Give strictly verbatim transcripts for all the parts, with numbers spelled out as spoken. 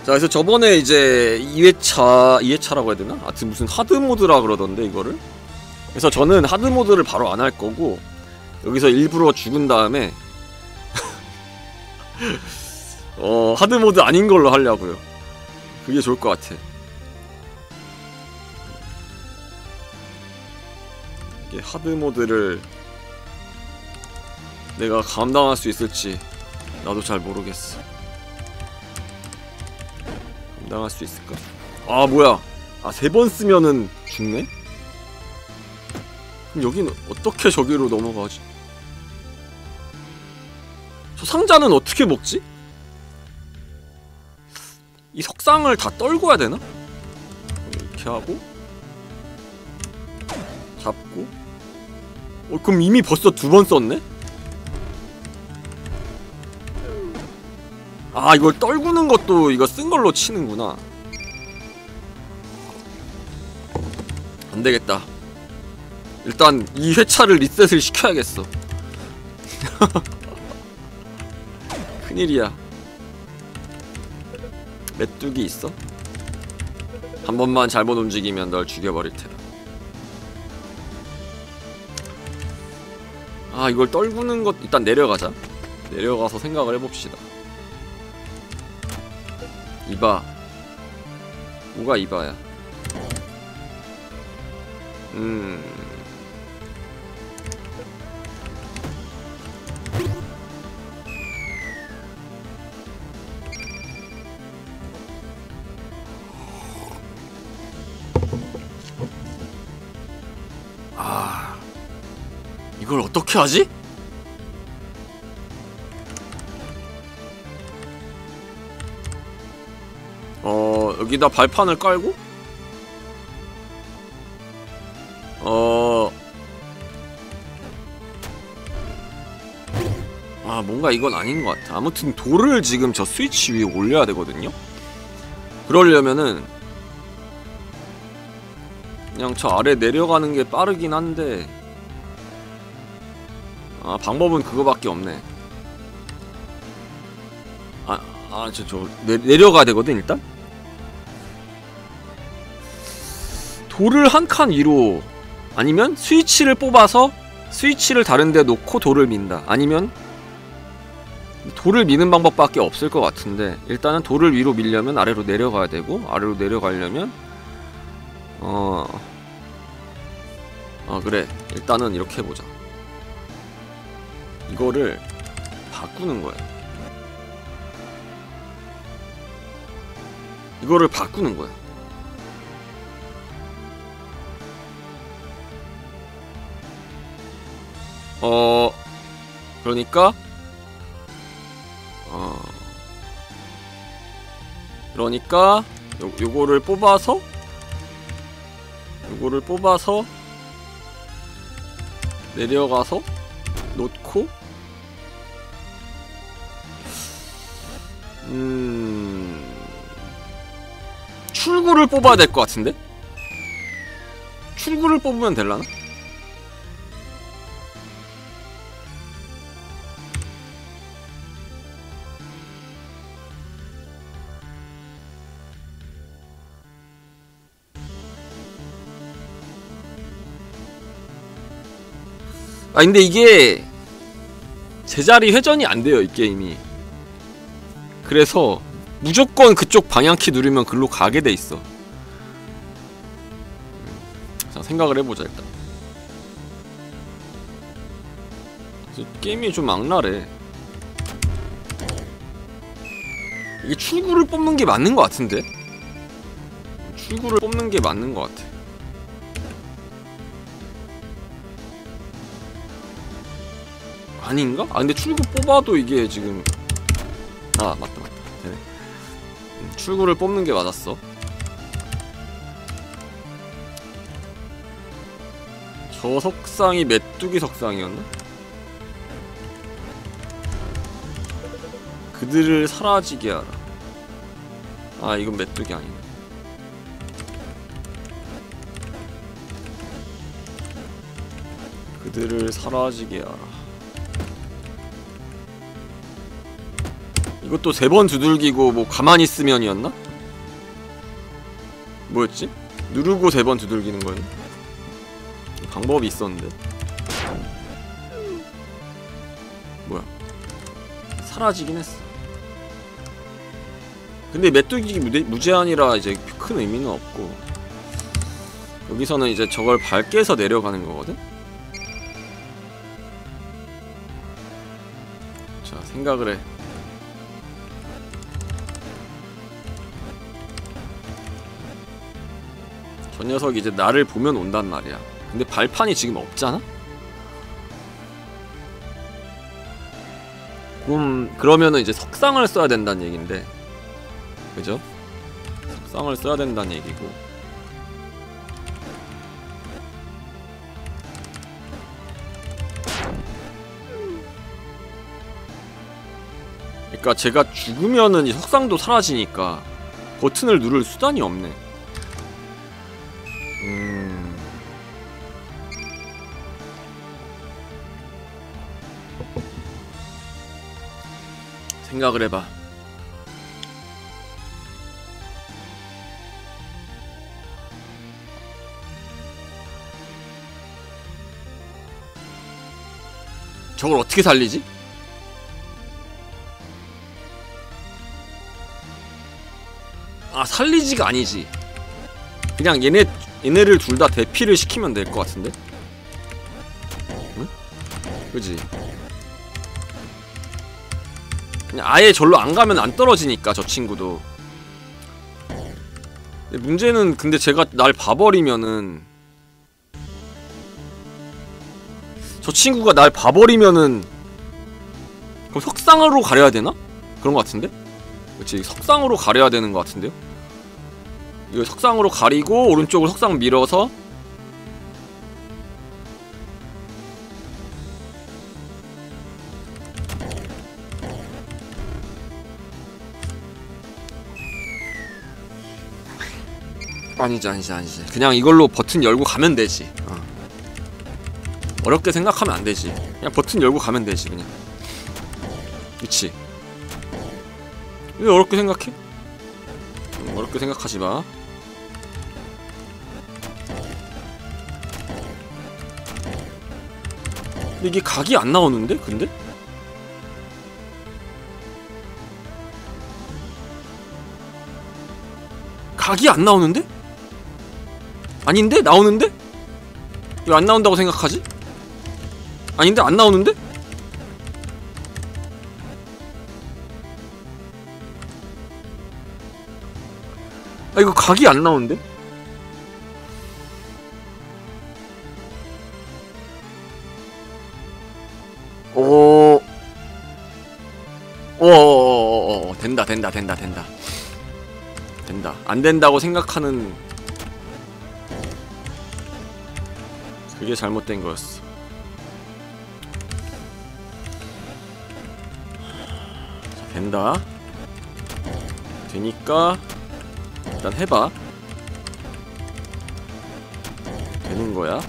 자, 그래서 저번에 이제 이 회차, 이 회차라고 해야 되나? 하여튼 무슨 하드모드라 그러던데, 이거를? 그래서 저는 하드모드를 바로 안 할 거고, 여기서 일부러 죽은 다음에, 어, 하드모드 아닌 걸로 하려고요. 그게 좋을 것 같아. 이게 하드모드를 내가 감당할 수 있을지, 나도 잘 모르겠어. 감당할 수 있을까? 아, 뭐야. 아, 세 번 쓰면은 죽네? 그럼 여기는 어떻게 저기로 넘어가지? 저 상자는 어떻게 먹지? 이 석상을 다 떨궈야 되나? 이렇게 하고 잡고. 어, 그럼 이미 벌써 두 번 썼네? 아, 이걸 떨구는 것도 이거 쓴 걸로 치는구나. 안되겠다. 일단 이 회차를 리셋을 시켜야겠어. 큰일이야. 메뚜기 있어? 한 번만 잘못 움직이면 널 죽여버릴 테다. 아, 이걸 떨구는 것 일단 내려가자. 내려가서 생각을 해봅시다. 이봐. 뭐가 이봐야? 음. 아. 이걸 어떻게 하지? 어, 여기다 발판을 깔고 어... 아, 뭔가 이건 아닌 것 같아. 아무튼 돌을 지금 저 스위치 위에 올려야 되거든요? 그러려면은 그냥 저 아래 내려가는 게 빠르긴 한데, 아, 방법은 그거밖에 없네. 아, 아, 저, 저, 내, 내려가야 되거든, 일단? 돌을 한 칸 위로, 아니면 스위치를 뽑아서 스위치를 다른 데 놓고 돌을 민다. 아니면 돌을 미는 방법밖에 없을 것 같은데, 일단은 돌을 위로 밀려면 아래로 내려가야 되고, 아래로 내려가려면 어... 아, 그래. 일단은 이렇게 해보자. 이거를 바꾸는 거야. 이거를 바꾸는 거야. 어... 그러니까 어... 그러니까 요, 요거를 뽑아서 요거를 뽑아서 내려가서 놓고, 음... 출구를 뽑아야 될 것 같은데? 출구를 뽑으면 될라나? 아, 근데 이게 제자리 회전이 안 돼요, 이 게임이. 그래서 무조건 그쪽 방향키 누르면 글로 가게 돼 있어. 자, 생각을 해보자, 일단. 게임이 좀 악랄해. 이게 출구를 뽑는 게 맞는 것 같은데? 출구를 뽑는 게 맞는 것 같아. 아닌가? 아, 근데 출구 뽑아도 이게 지금, 아, 맞다 맞다. 되네. 음, 출구를 뽑는 게 맞았어. 저 석상이 메뚜기 석상이었나? 그들을 사라지게 하라. 아, 이건 메뚜기 아니네. 그들을 사라지게 하라. 이것도 세 번 두들기고 뭐 가만히 있으면이었나? 뭐였지? 누르고 세 번 두들기는 거였나? 방법이 있었는데. 뭐야? 사라지긴 했어. 근데 메뚜기 무대, 무제한이라 이제 큰 의미는 없고, 여기서는 이제 저걸 밟게 해서 내려가는 거거든? 자, 생각을 해. 저 녀석이 이제 나를 보면 온단 말이야. 근데 발판이 지금 없잖아? 그럼, 그러면은 이제 석상을 써야 된다는 얘긴데, 그죠? 석상을 써야 된다는 얘기고. 그러니까 제가 죽으면은 이 석상도 사라지니까 버튼을 누를 수단이 없네. 음... 생각을 해봐. 저걸 어떻게 살리지? 아, 살리지가 아니지. 그냥 얘네, 얘네를 둘 다 대피를 시키면 될 것 같은데? 응? 그지? 그냥 아예 절로 안 가면 안 떨어지니까, 저 친구도. 근데 문제는, 근데 제가 날 봐버리면은, 저 친구가 날 봐버리면은, 그럼 석상으로 가려야 되나? 그런 것 같은데? 그치, 석상으로 가려야 되는 것 같은데요? 이거 석상으로 가리고 오른쪽으로 석상 밀어서 아니지 아니지 아니지 그냥 이걸로 버튼 열고 가면 되지. 어. 어렵게 생각하면 안 되지. 그냥 버튼 열고 가면 되지 그냥. 그치? 왜 어렵게 생각해? 음, 어렵게 생각하지 마. 근데 이게 각이 안 나오는데? 근데? 각이 안 나오는데? 아닌데? 나오는데? 왜 안 나온다고 생각하지? 아닌데? 안 나오는데? 아, 이거 각이 안 나오는데? 오, 오오오오 된다 된다 된다 된다 된다. 안 된다고 생각하는 그게 잘못된 거였어. 자, 된다. 되니까 일단 해봐. 되는 거야.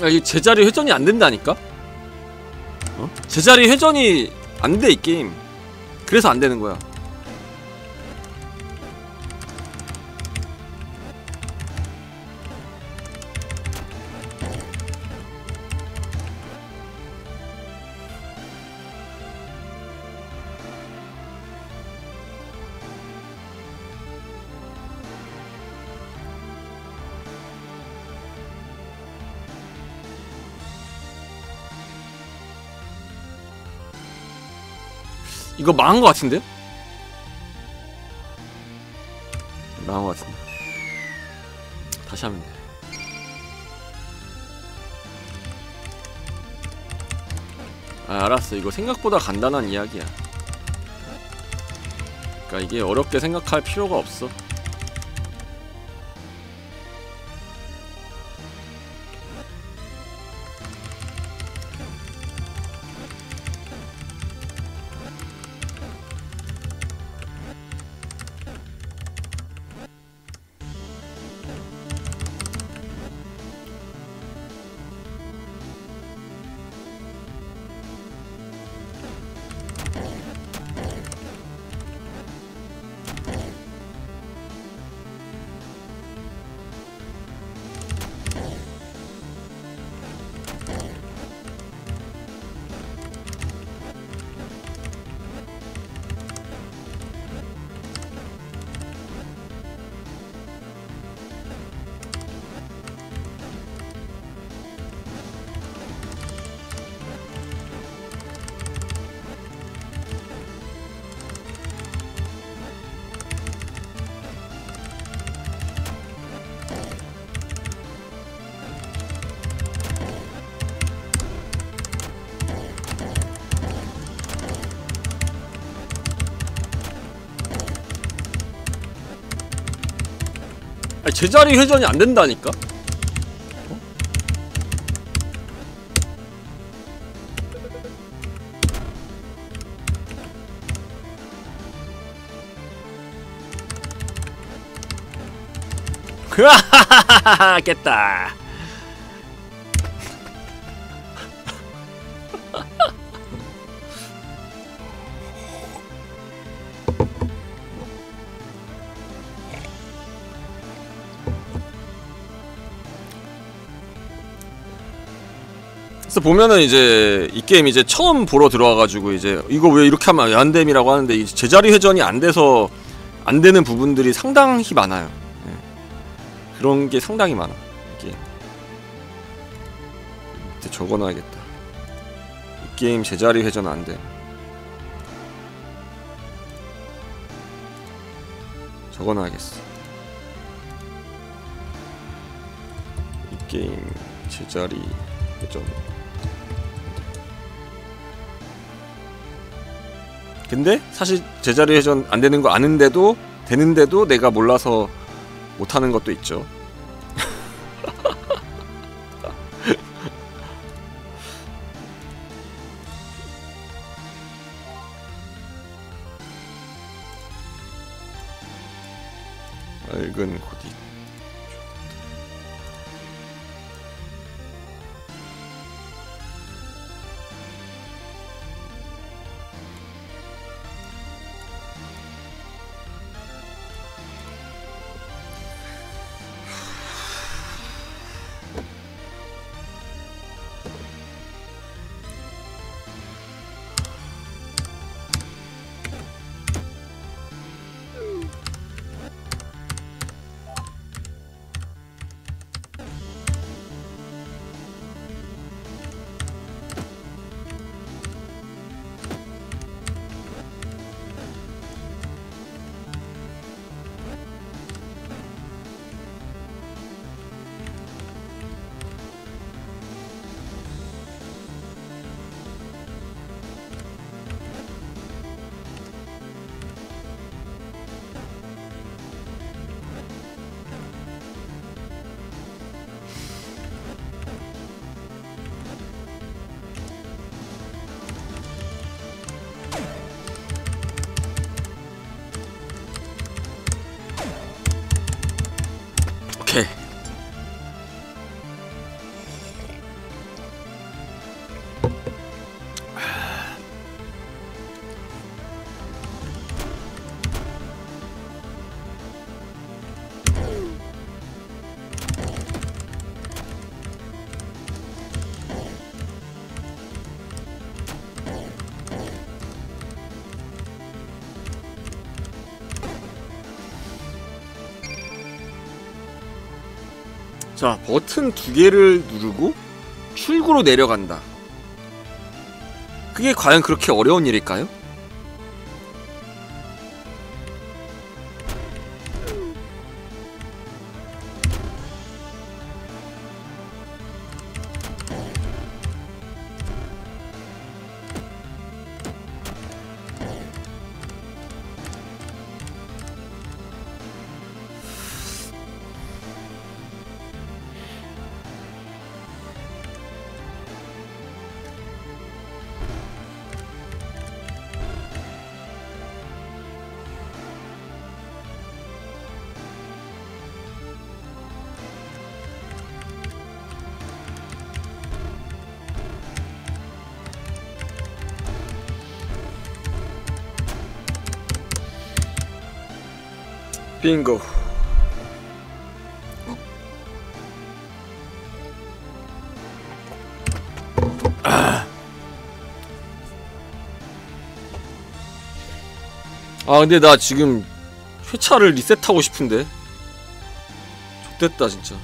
야, 이 제자리 회전이 안 된다니까? 어? 제자리 회전이 안 돼, 이 게임. 그래서 안 되는 거야. 이거 망한 거 같은데? 망한 거 같은데. 다시 하면 돼. 아, 알았어. 이거 생각보다 간단한 이야기야. 그러니까 이게 어렵게 생각할 필요가 없어. 아니, 제자리 회전이 안 된다니까? 어? 으아하하하하 깼다. 그래서 보면은 이제 이 게임 이제 처음 보러 들어와가지고 이제 이거 왜 이렇게 하면 안 됨이라고 하는데 이 제자리 회전이 안 돼서 안 되는 부분들이 상당히 많아요. 예. 그런 게 상당히 많아. 이 게임. 밑에 적어놔야겠다. 이 게임 제자리 회전 안 돼. 적어놔야겠어. 이 게임 제자리 회전. 근데 사실 제자리 회전 안 되는 거 아는데도 되는데도 내가 몰라서 못 하는 것도 있죠. 맑은 고딕. 자, 버튼 두 개를 누르고 출구로 내려간다. 그게 과연 그렇게 어려운 일일까요? 빙고. 아, 아 근데 나 지금 회차를 리셋하고 싶은데 X됐다 진짜.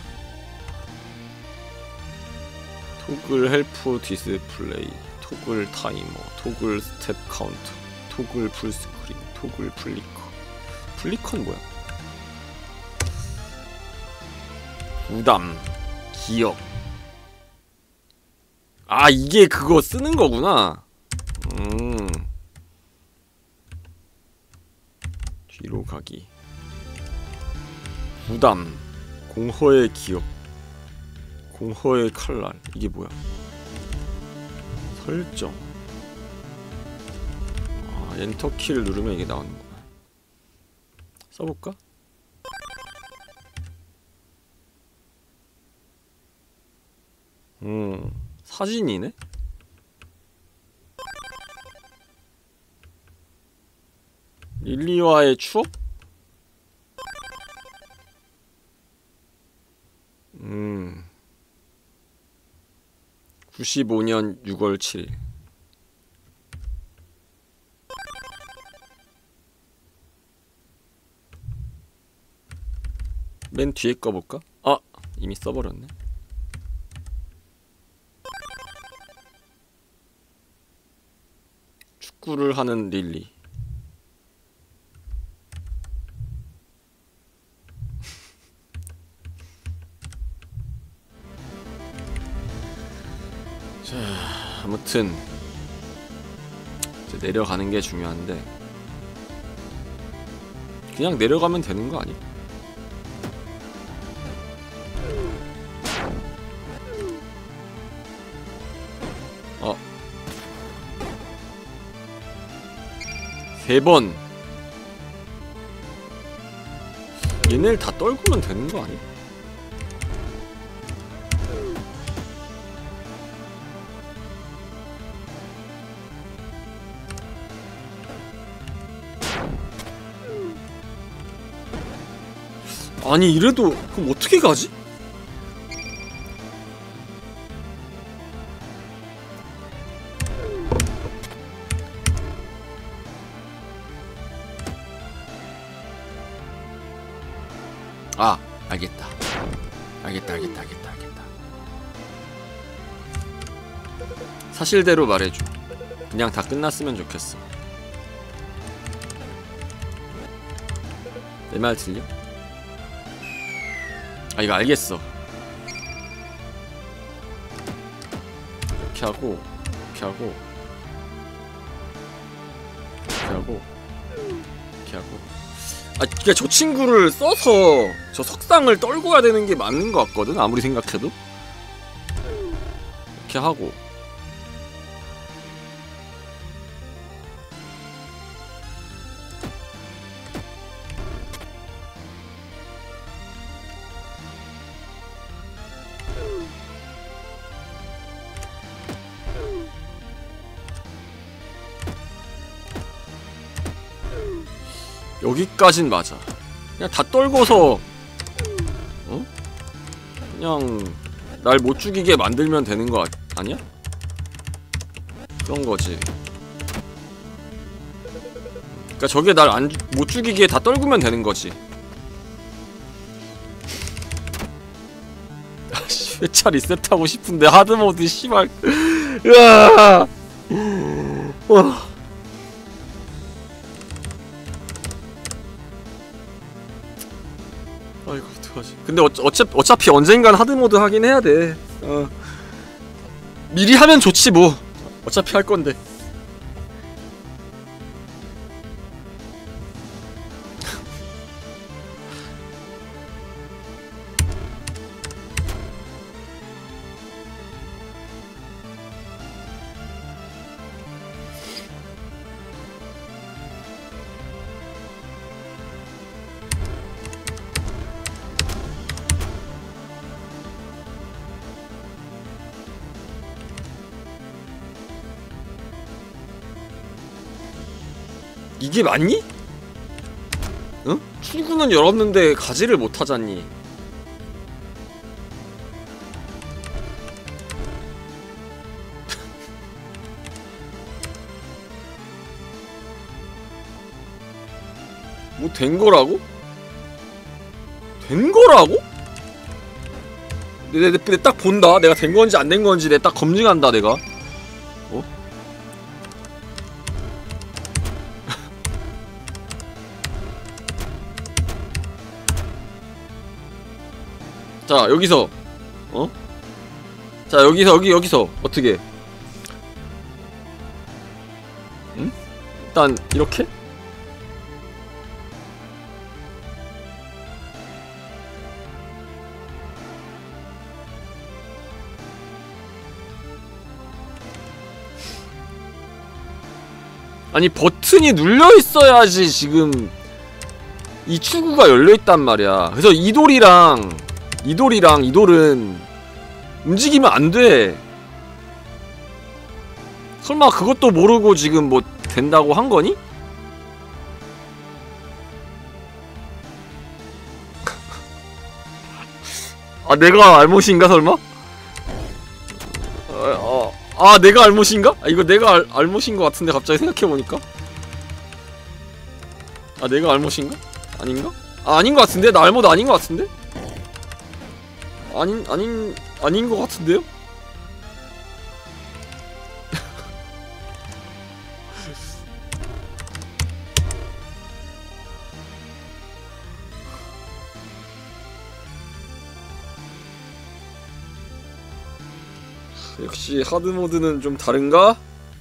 토글 헬프 디스플레이, 토글 타이머, 토글 스텝 카운터, 토글 풀스크린, 토글 플리커. 플리커는 뭐야? 부담, 기억. 아, 이게 그거 쓰는 거구나. 음. 뒤로 가기. 부담, 공허의 기억, 공허의 칼날. 이게 뭐야? 설정. 아, 엔터키를 누르면 이게 나오는구나. 써볼까? 음, 사진이네? 릴리와의 추억? 음, 구십오 년 유월 칠일. 맨 뒤에 거 볼까? 아! 이미 써버렸네. 축구를 하는 릴리. 자, 아무튼 이제 내려가는 게 중요한데 그냥 내려가면 되는 거 아니야? 어. 세 번. 얘네를 다 떨구면 되는 거 아니야? 아니 이래도 그럼 어떻게 가지? 아, 알겠다. 알겠다, 알겠다, 알겠다, 알겠다. 사실대로 말해줘. 그냥 다 끝났으면 좋겠어. 내 말 들려? 아, 이거 알겠어. 이렇게 하고, 이렇게 하고, 이렇게 하고, 이렇게 하고. 아, 그니까 저 친구를 써서 저 석상을 떨고 가야 되는 게 맞는 것 같거든, 아무리 생각해도. 이렇게 하고. 여기까진 맞아. 그냥 다 떨궈서 어? 그냥 날 못 죽이게 만들면 되는 거 아, 아니야? 그런 거지. 그러니까 저게 날 안 못 죽이게 다 떨구면 되는 거지. 회차 리셋하고 싶은데 하드모드 씨발. 으아. 어. 아이고 어떡하지. 근데 어, 어차피, 어차피 언젠간 하드모드 하긴 해야 돼. 어. 미리 하면 좋지 뭐. 어차피 할 건데. 이게 맞니? 응? 출구는 열었는데 가지를 못하잖니. 뭐 된거라고? 된거라고? 내, 내, 내 딱 본다. 내가 된건지 안된건지 내 딱 검증한다 내가. 어? 자 여기서 어? 자 여기서 여기 여기서 어떻게? 응? 일단 이렇게? 아니 버튼이 눌려있어야지 지금 이 출구가 열려있단 말이야. 그래서 이 돌이랑 이 돌이랑 이 돌은 움직이면 안돼. 설마 그것도 모르고 지금 뭐 된다고 한거니? 아 내가 알못인가 설마? 아, 아, 아 내가 알못인가? 아 이거 내가 알, 알못인 것 같은데 갑자기 생각해보니까. 아 내가 알못인가? 아닌가? 아 아닌 것 같은데? 나 알못 아닌 것 같은데? 아닌 아닌 아닌 것 같은데요? 역시 하드모드는 좀 다른가?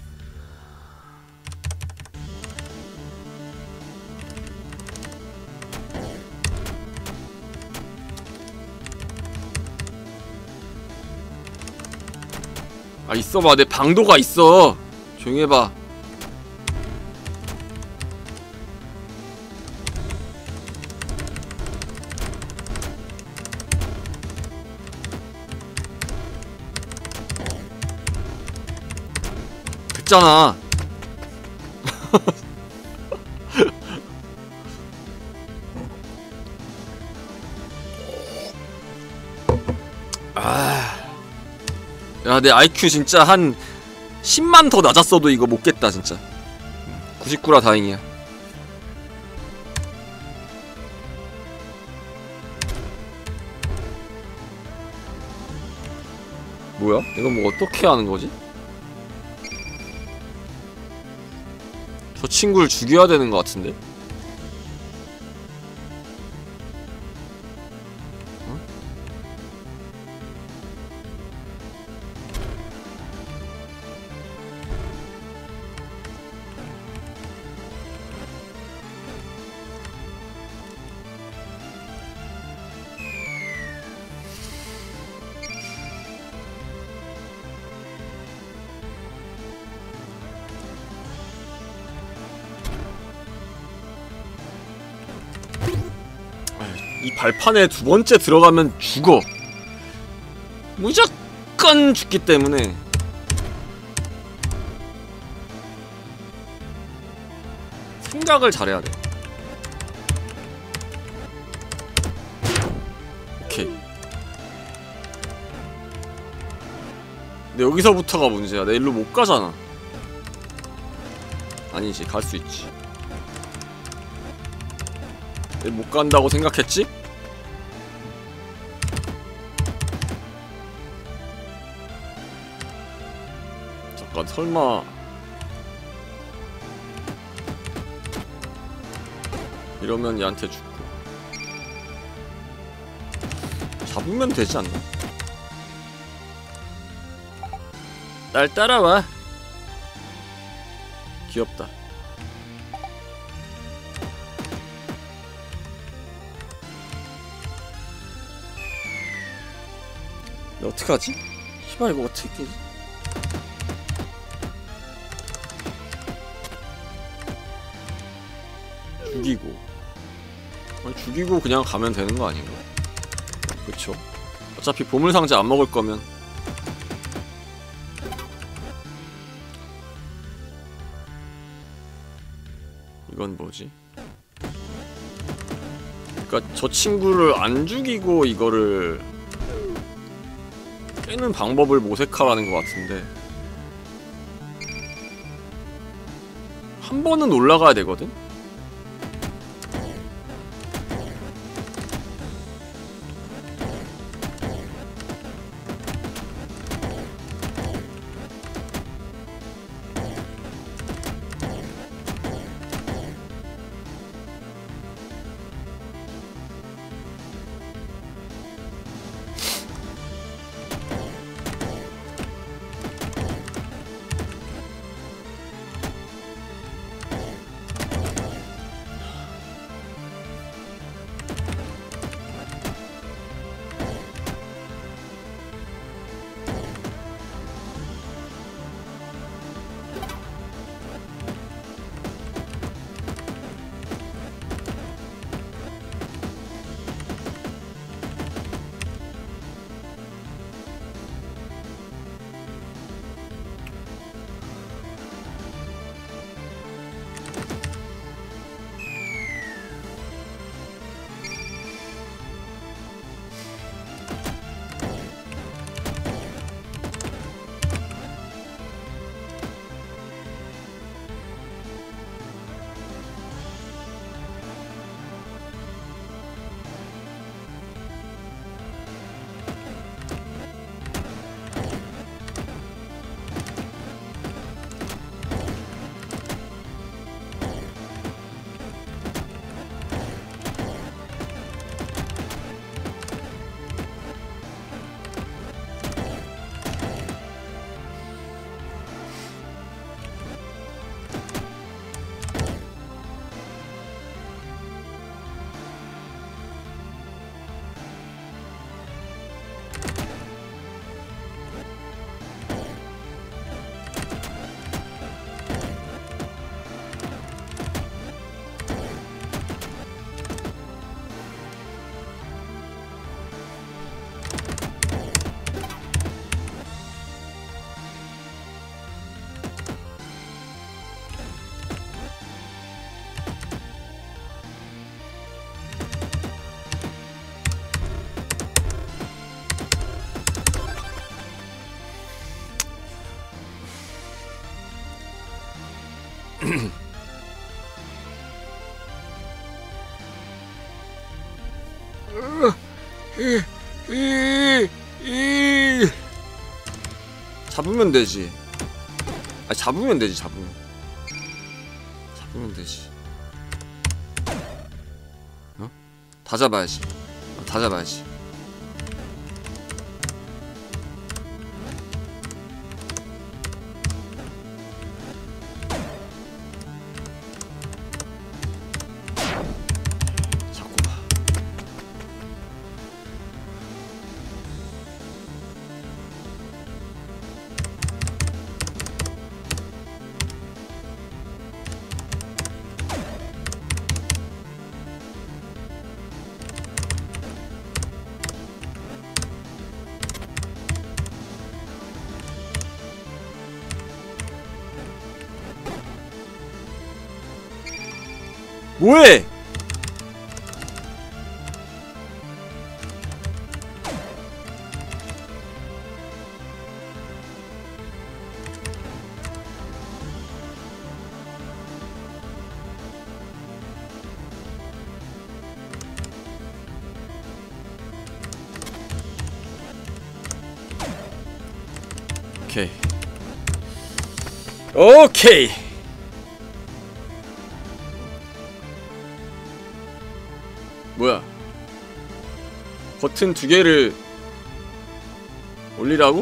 아 있어봐. 내 방도가 있어. 조용히 해봐. 됐잖아. 아... 야, 내 아이큐 진짜 한 십만 더 낮았어도 이거 못 깼다 진짜. 구십구라 다행이야. 뭐야? 이건 뭐 어떻게 하는 거지? 저 친구를 죽여야 되는 것 같은데? 이 발판에 두 번째 들어가면 죽어. 무조건 죽기 때문에. 생각을 잘해야 돼. 오케이. 근데 여기서부터가 문제야. 내 일로 못 가잖아. 아니지, 갈 수 있지. 못 간다고 생각했지? 잠깐 설마 이러면 얘한테 죽고 잡으면 되지 않나? 날 따라와. 귀엽다. 근데 어떡하지? 씨발 이거 어떻게 깨지? 죽이고 아니, 죽이고 그냥 가면 되는 거 아닌가? 그쵸? 어차피 보물상자 안 먹을 거면 이건 뭐지? 그니까 저 친구를 안 죽이고 이거를 깨는 방법을 모색하라는 것 같은데 한 번은 올라가야 되거든? 잡으면 되지. 아 잡으면 되지. 잡으면 잡으면 되지. 어? 다 잡아야지. 어, 다 잡아야지. 뭐해? 오케이. 오케이. 뭐야? 버튼 두 개를 올리라고?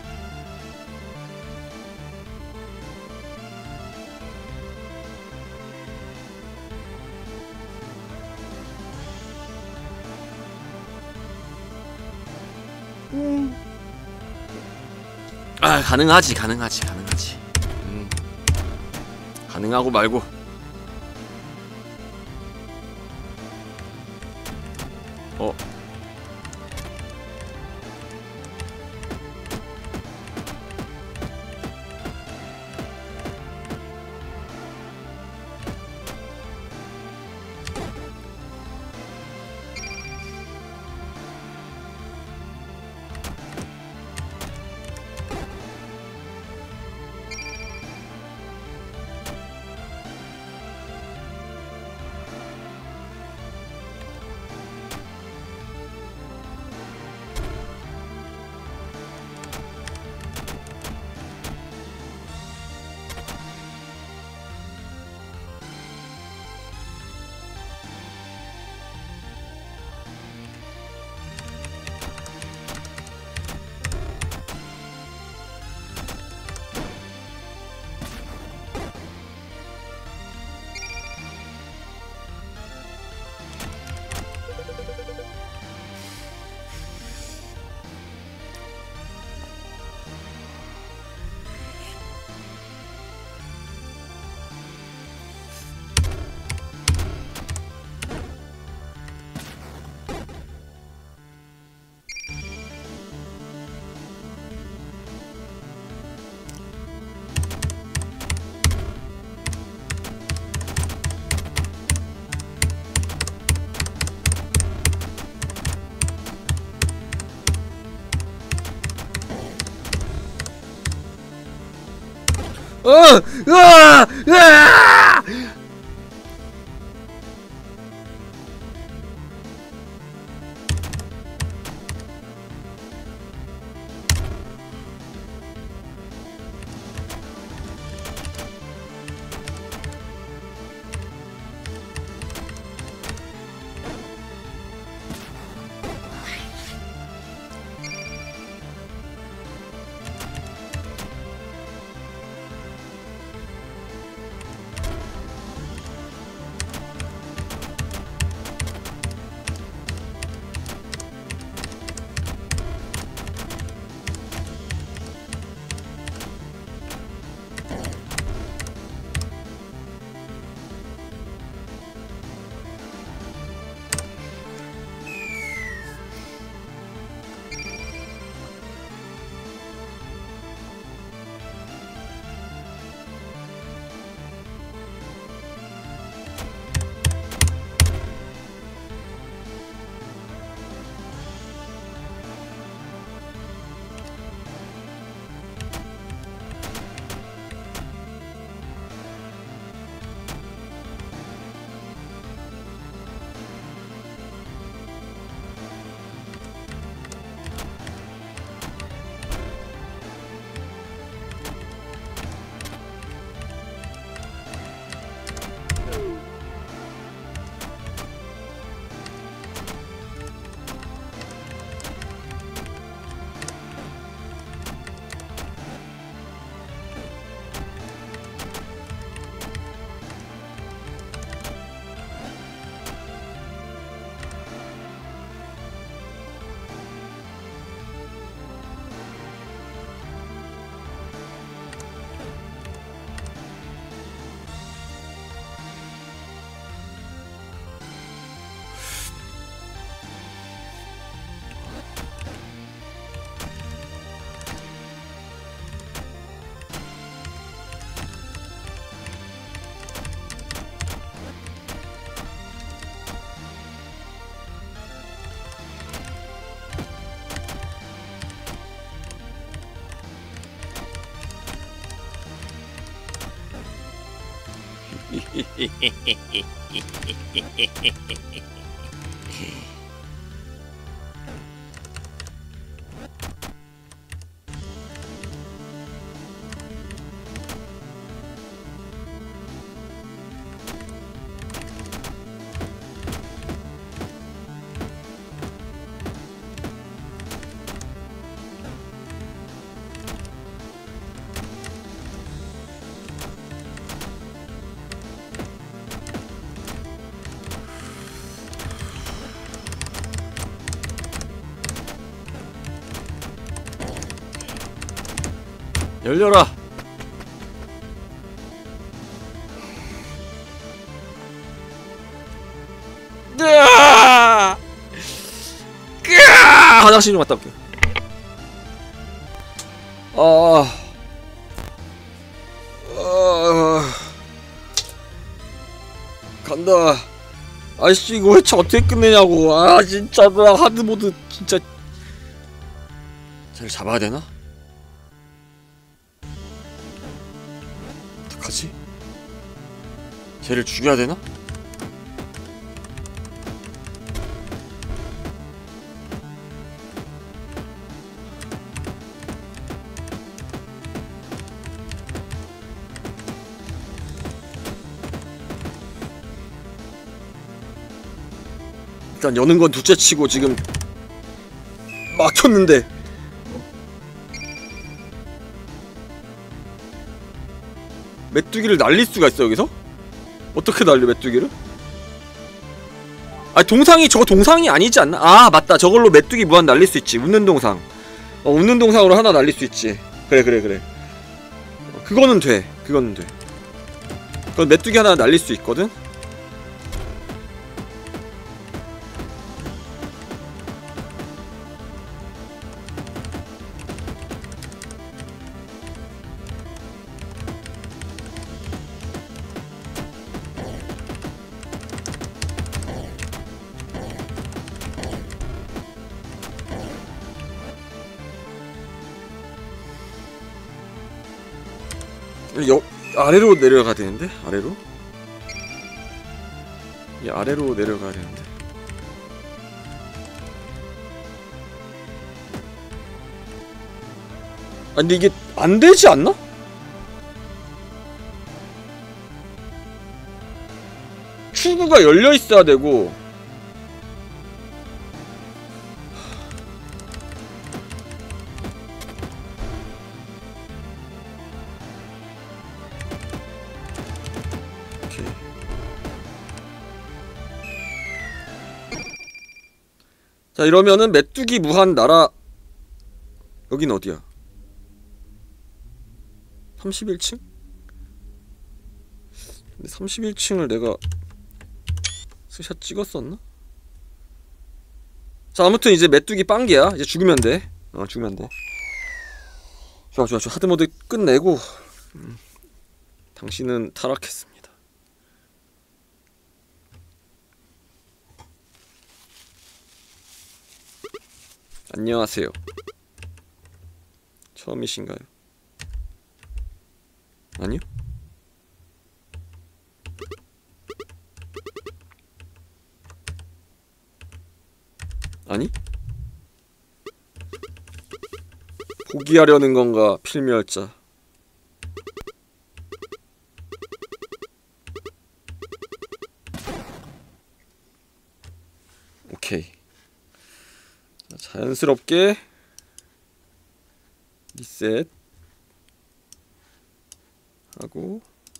아, 가능하지, 가능하지, 가능하지. 음. 가능하고 말고. 어. 어! 으아! 으아! 열려라. 으아! 으아! 화장실 좀 갔다 올게. 아, 아, 간다. 아이씨, 이거 회차 어떻게 끝내냐고. 아, 진짜 나 하드모드 진짜. 쟤를 잡아야 되나? 어떡하지? 쟤를 죽여야 되나? 일단 여는 건 둘째치고 지금 막혔는데. 메뚜기를 날릴 수가 있어 여기서? 어떻게 날려 메뚜기를? 아니 동상이 저거 동상이 아니지 않나? 아 맞다, 저걸로 메뚜기 무한 날릴 수 있지. 웃는 동상. 어, 웃는 동상으로 하나 날릴 수 있지. 그래 그래 그래. 어, 그거는 돼. 그거는 돼. 그건 메뚜기 하나 날릴 수 있거든? 여, 아래로 내려가야 되는데? 아래로? 이 아래로 내려가야 되는데. 아 근데 이게 안 되지 않나? 출구가 열려 있어야 되고. 자 이러면은 메뚜기 무한 나라. 여긴 어디야? 삼십일 층? 근데 삼십일 층을 내가 스샷 찍었었나? 자 아무튼 이제 메뚜기 빵개야. 이제 죽으면 돼. 어 죽으면 돼. 좋아 좋아 좋아. 하드모드 끝내고. 음, 당신은 타락했습니다. 안녕하세요. 처음이신가요? 아니요? 아니? 포기하려는 건가 필멸자. 오케이. 자연스럽게 리셋 하고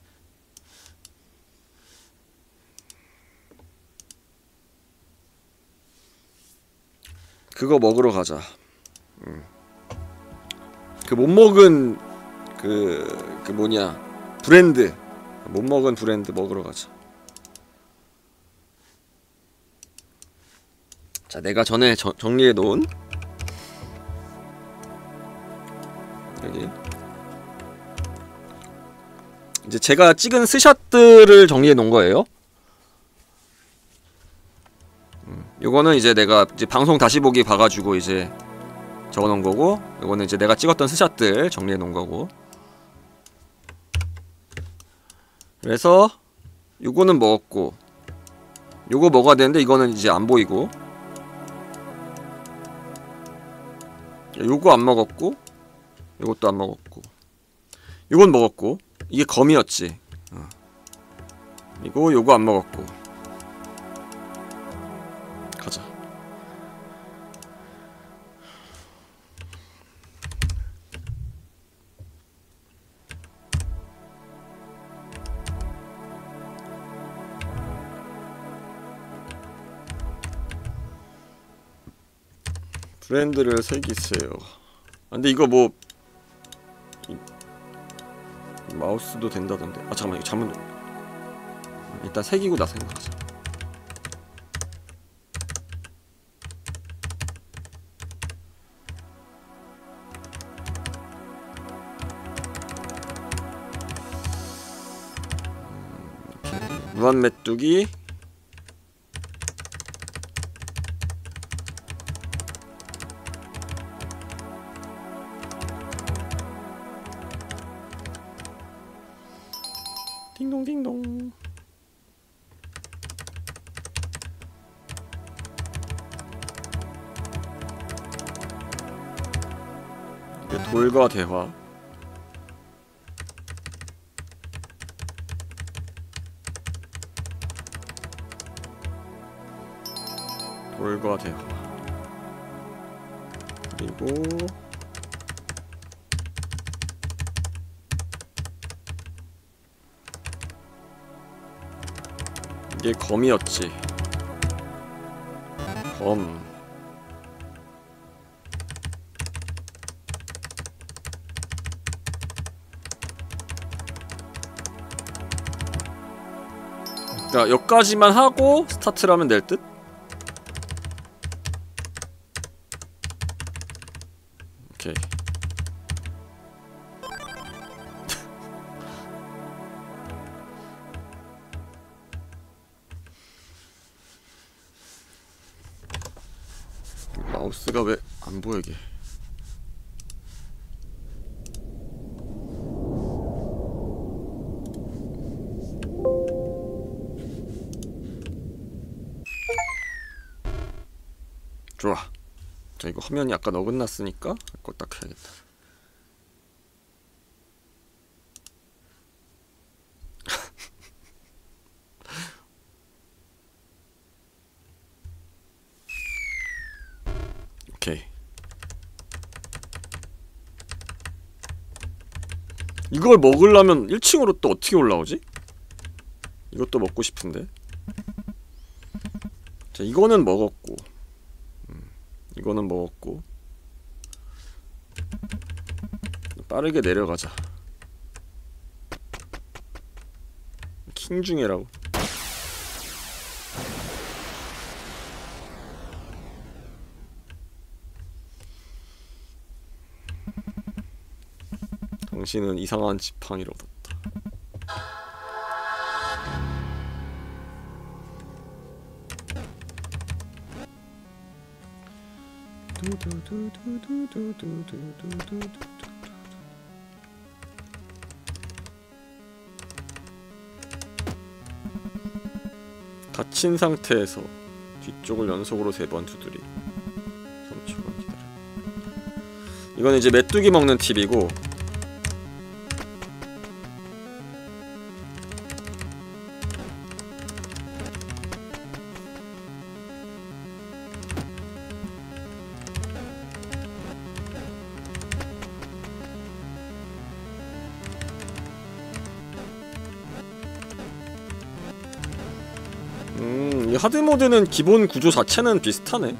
그거 먹으러 가자. 음. 그 못 먹은 그, 그 뭐냐 브랜드, 못 먹은 브랜드 먹으러 가자. 자 내가 전에 저, 정리해 놓은 여기 이제 제가 찍은 스샷들을 정리해 놓은 거예요. 음, 요거는 이제 내가 이제 방송 다시 보기 봐가지고 이제 적어 놓은 거고, 요거는 이제 내가 찍었던 스샷들 정리해 놓은 거고. 그래서 요거는 먹었고, 요거 먹어야 되는데 이거는 이제 안 보이고, 요거 안 먹었고, 요것도 안 먹었고, 요건 먹었고. 이게 검이었지. 어. 그리고 요거 안 먹었고. 가자. 브랜드를 새기세요. 아, 근데 이거 뭐 마우스도 된다던데. 아 잠깐만, 이거 잘못. 일단 새기고 나서 생각하자. 음, 무한 메뚜기. 딩동딩동. 이게 돌과 대화. 돌과 대화. 그리고 이게 검이었지. 검. 그러니까 여기까지만 하고 스타트를 하면 될 듯? 오케이. 마우스가 왜 안 보여 이게? 좋아. 자, 이거 화면이 약간 어긋났으니까 이거 딱 해야겠다. 오케이. 이걸 먹으려면 일 층으로 또 어떻게 올라오지? 이것도 먹고 싶은데. 자, 이거는 먹었고, 음, 이거는 먹었고. 빠르게 내려가자. 킹 중에라고. 당신은 이상한 지팡이를 얻었다. 닫힌 상태에서 뒤쪽을 연속으로 세 번 두드리. 삼 초간 기다려. 이건 이제 메뚜기 먹는 팁이고, 음, 이 하드모드는 기본 구조 자체는 비슷하네.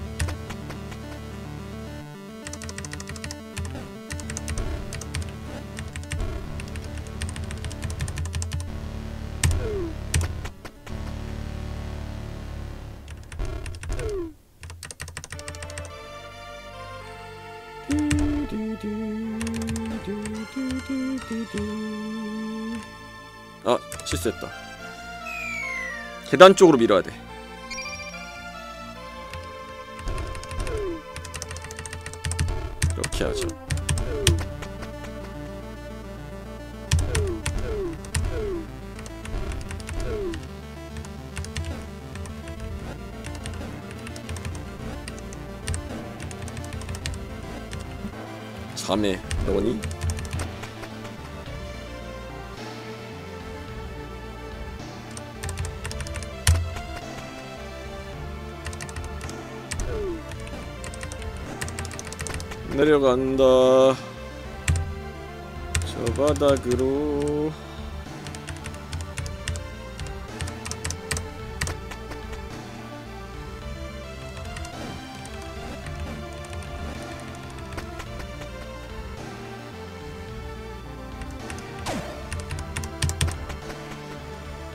아, 실수했다. 계단 쪽으로 밀어야 돼. 이렇게 하죠. 잠에 너니? 내려간다. 저 바닥으로.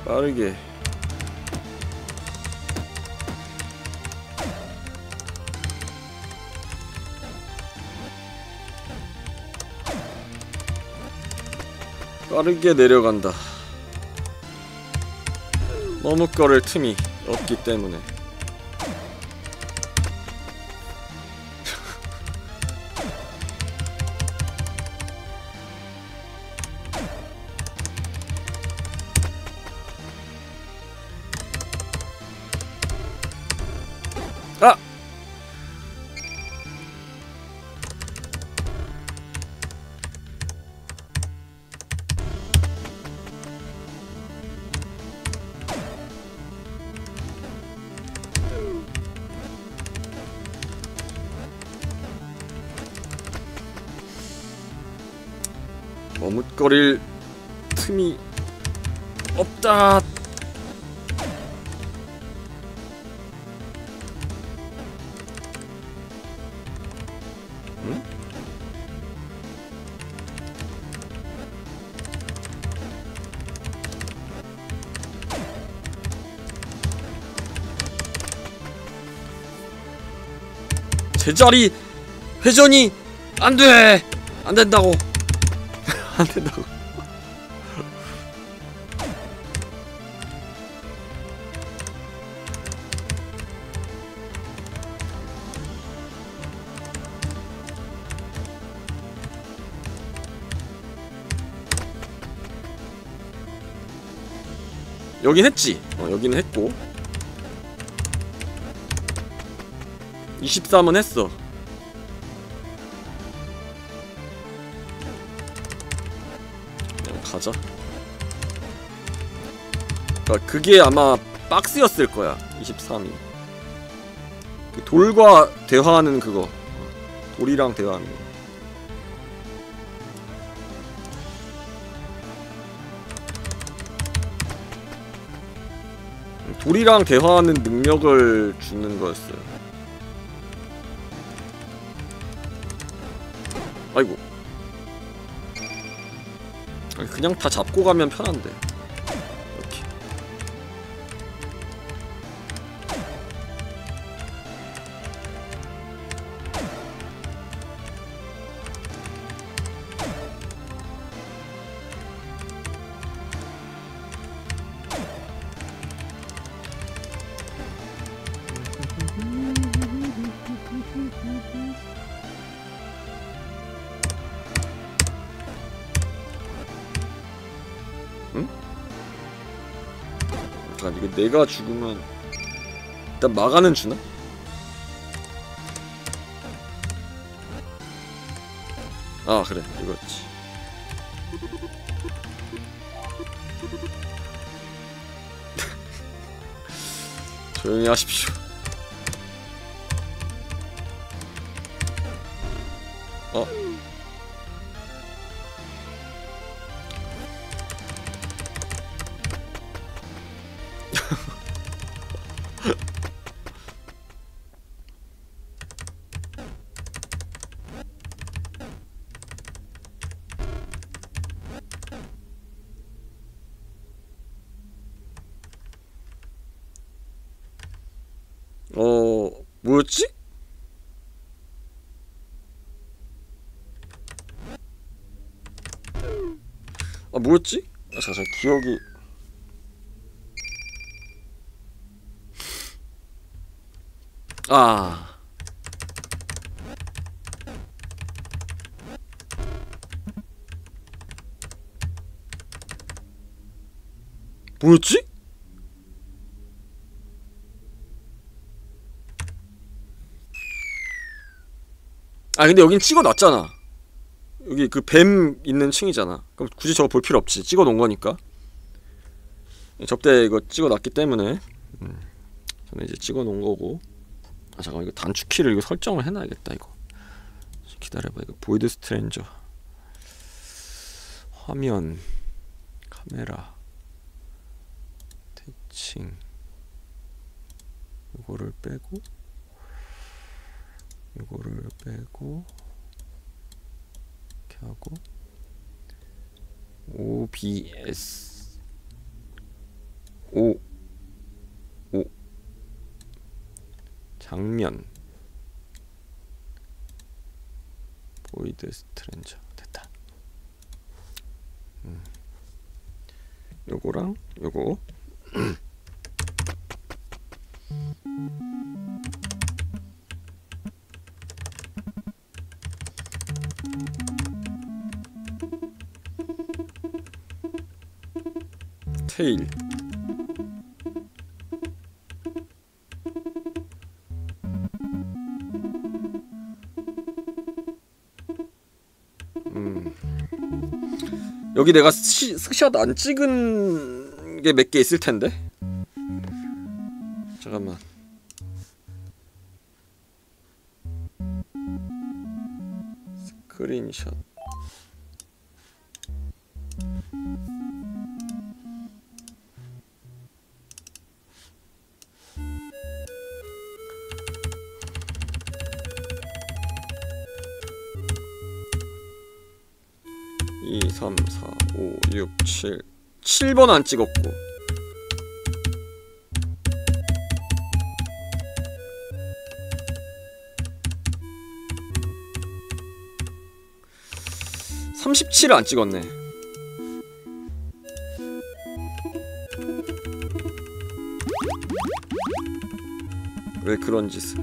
빠르게. 빠르게 내려간다. 머뭇거릴 틈이 없기 때문에. 아! 머뭇거릴 틈이 없다. 응? 제자리 회전이 안 돼! 안 된다고! 안 된다고. 여긴 했지. 어, 여기는 했고. 이십삼은 했어. 가자. 그러니까 그게 아마 박스였을 거야. 이십삼이. 그 돌과 대화하는 그거. 돌이랑 대화하는 거. 돌이랑 대화하는 능력을 주는 거였어요. 아이고. 그냥 다 잡고 가면 편한데. 이렇게. 응? 잠깐, 이거 내가 죽으면 일단 마가는 주나? 아 그래, 이거였지. 조용히 하십시오. 어? 어... 뭐였지? 아 뭐였지? 아 잠깐 기억이... 아... 뭐였지? 아 근데 여긴 찍어놨잖아. 여기 그 뱀 있는 층이잖아. 그럼 굳이 저거 볼 필요 없지. 찍어놓은 거니까. 접대 이거 찍어놨기 때문에 음, 저는 이제 찍어놓은 거고. 아 잠깐만, 이거 단축키를 이거 설정을 해놔야겠다. 이거 기다려봐. 이거 보이드 스트레인저 화면 카메라 대칭 이거를 빼고 이거를 빼고 이렇게 하고 오비에스 오. 오. 장면. 보이드 스트레인저. 됐다. 음. 요거랑 요거. 테일. 음. 여기 내가 시, 스샷 안 찍은 게 몇 개 있을 텐데. 잠깐만. 스크린샷. 이, 삼, 사, 오, 육, 칠. 칠 번 안 찍었고. 삼십칠을 안 찍었네. 왜 그런 짓을.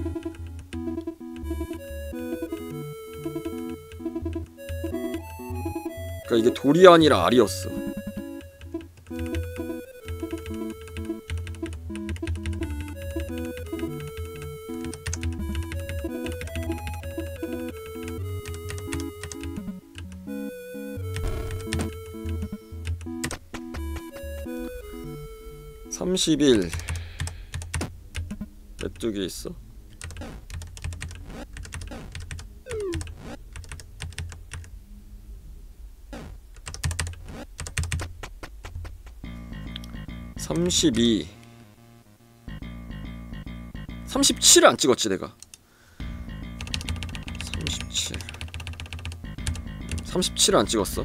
그러니까 이게 돌이 아니라 알이었어. 삼십일. 메뚜기 있어? 삼십이. 삼십칠을 안 찍었지 내가. 삼십칠. 삼십칠을 안 찍었어.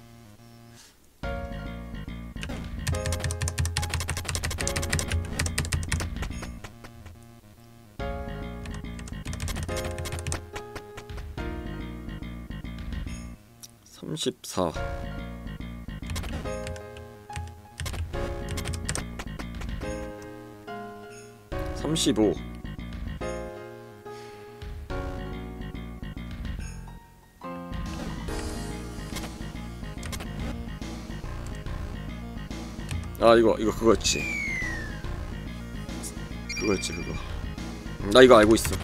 삼십사. 삼십오. 아 이거 이거 그거였지. 그거였지 그거. 나 이거 알고 있어.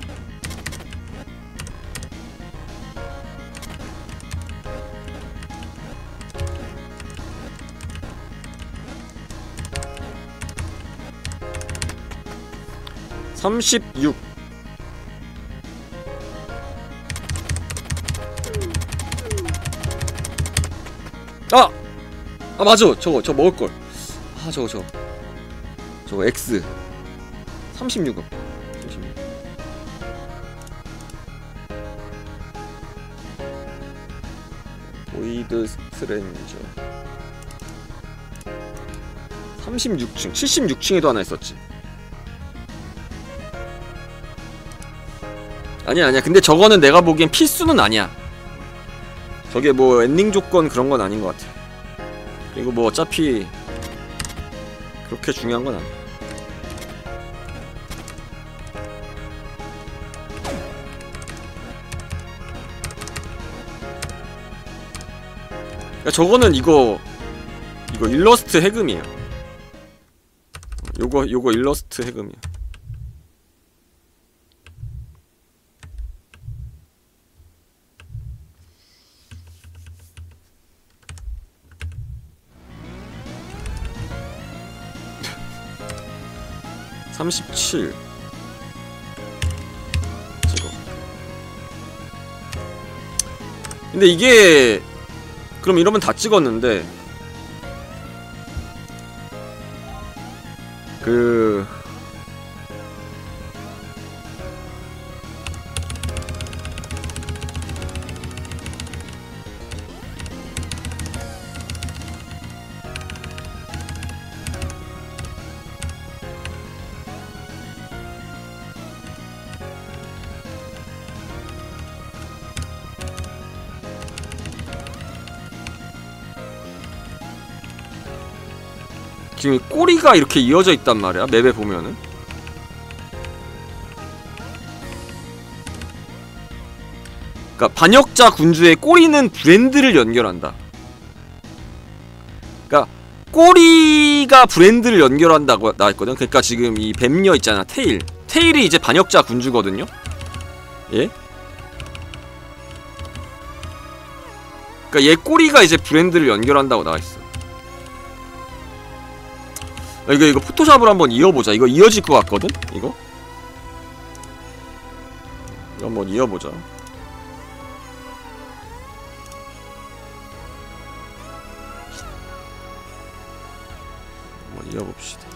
삼십육. 아! 아 맞아 저거 저거 먹을걸. 아 저거 저거 저거 X. 삼십육은 삼십육. 보이드 스트레인저. 삼십육 층 칠십육 층에도 하나 있었지. 아니야 아니야 근데 저거는 내가 보기엔 필수는 아니야. 저게 뭐 엔딩 조건 그런 건 아닌 것 같아. 그리고 뭐 어차피 그렇게 중요한 건 아니야. 그러니까 저거는 이거 이거 일러스트 해금이야. 요거 요거 일러스트 해금이야. 삼십칠. 찍어. 근데 이게 그럼 이러면 다 찍었는데 그 지금 꼬리가 이렇게 이어져 있단 말이야, 맵에 보면은. 그니까 반역자 군주의 꼬리는 브랜드를 연결한다. 그니까 꼬리가 브랜드를 연결한다고 나왔거든. 그니까 지금 이 뱀녀 있잖아, 테일. 테일이 이제 반역자 군주거든요. 예? 그니까 얘 꼬리가 이제 브랜드를 연결한다고 나와있어. 이거 이거 포토샵으로 한번 이어보자. 이거 이어질 것 같거든? 이거? 이거 한번 이어보자. 한번 이어봅시다.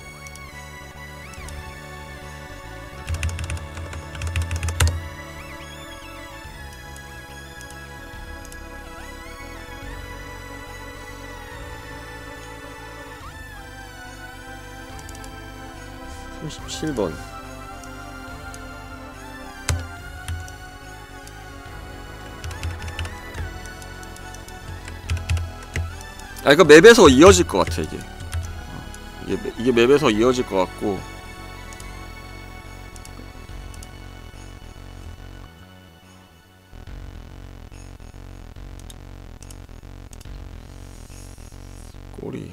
삼십칠 번. 아, 이거 맵에서 이어질 것 같아, 이게. 이게, 이게 맵에서 이어질 것 같고. 꼬리.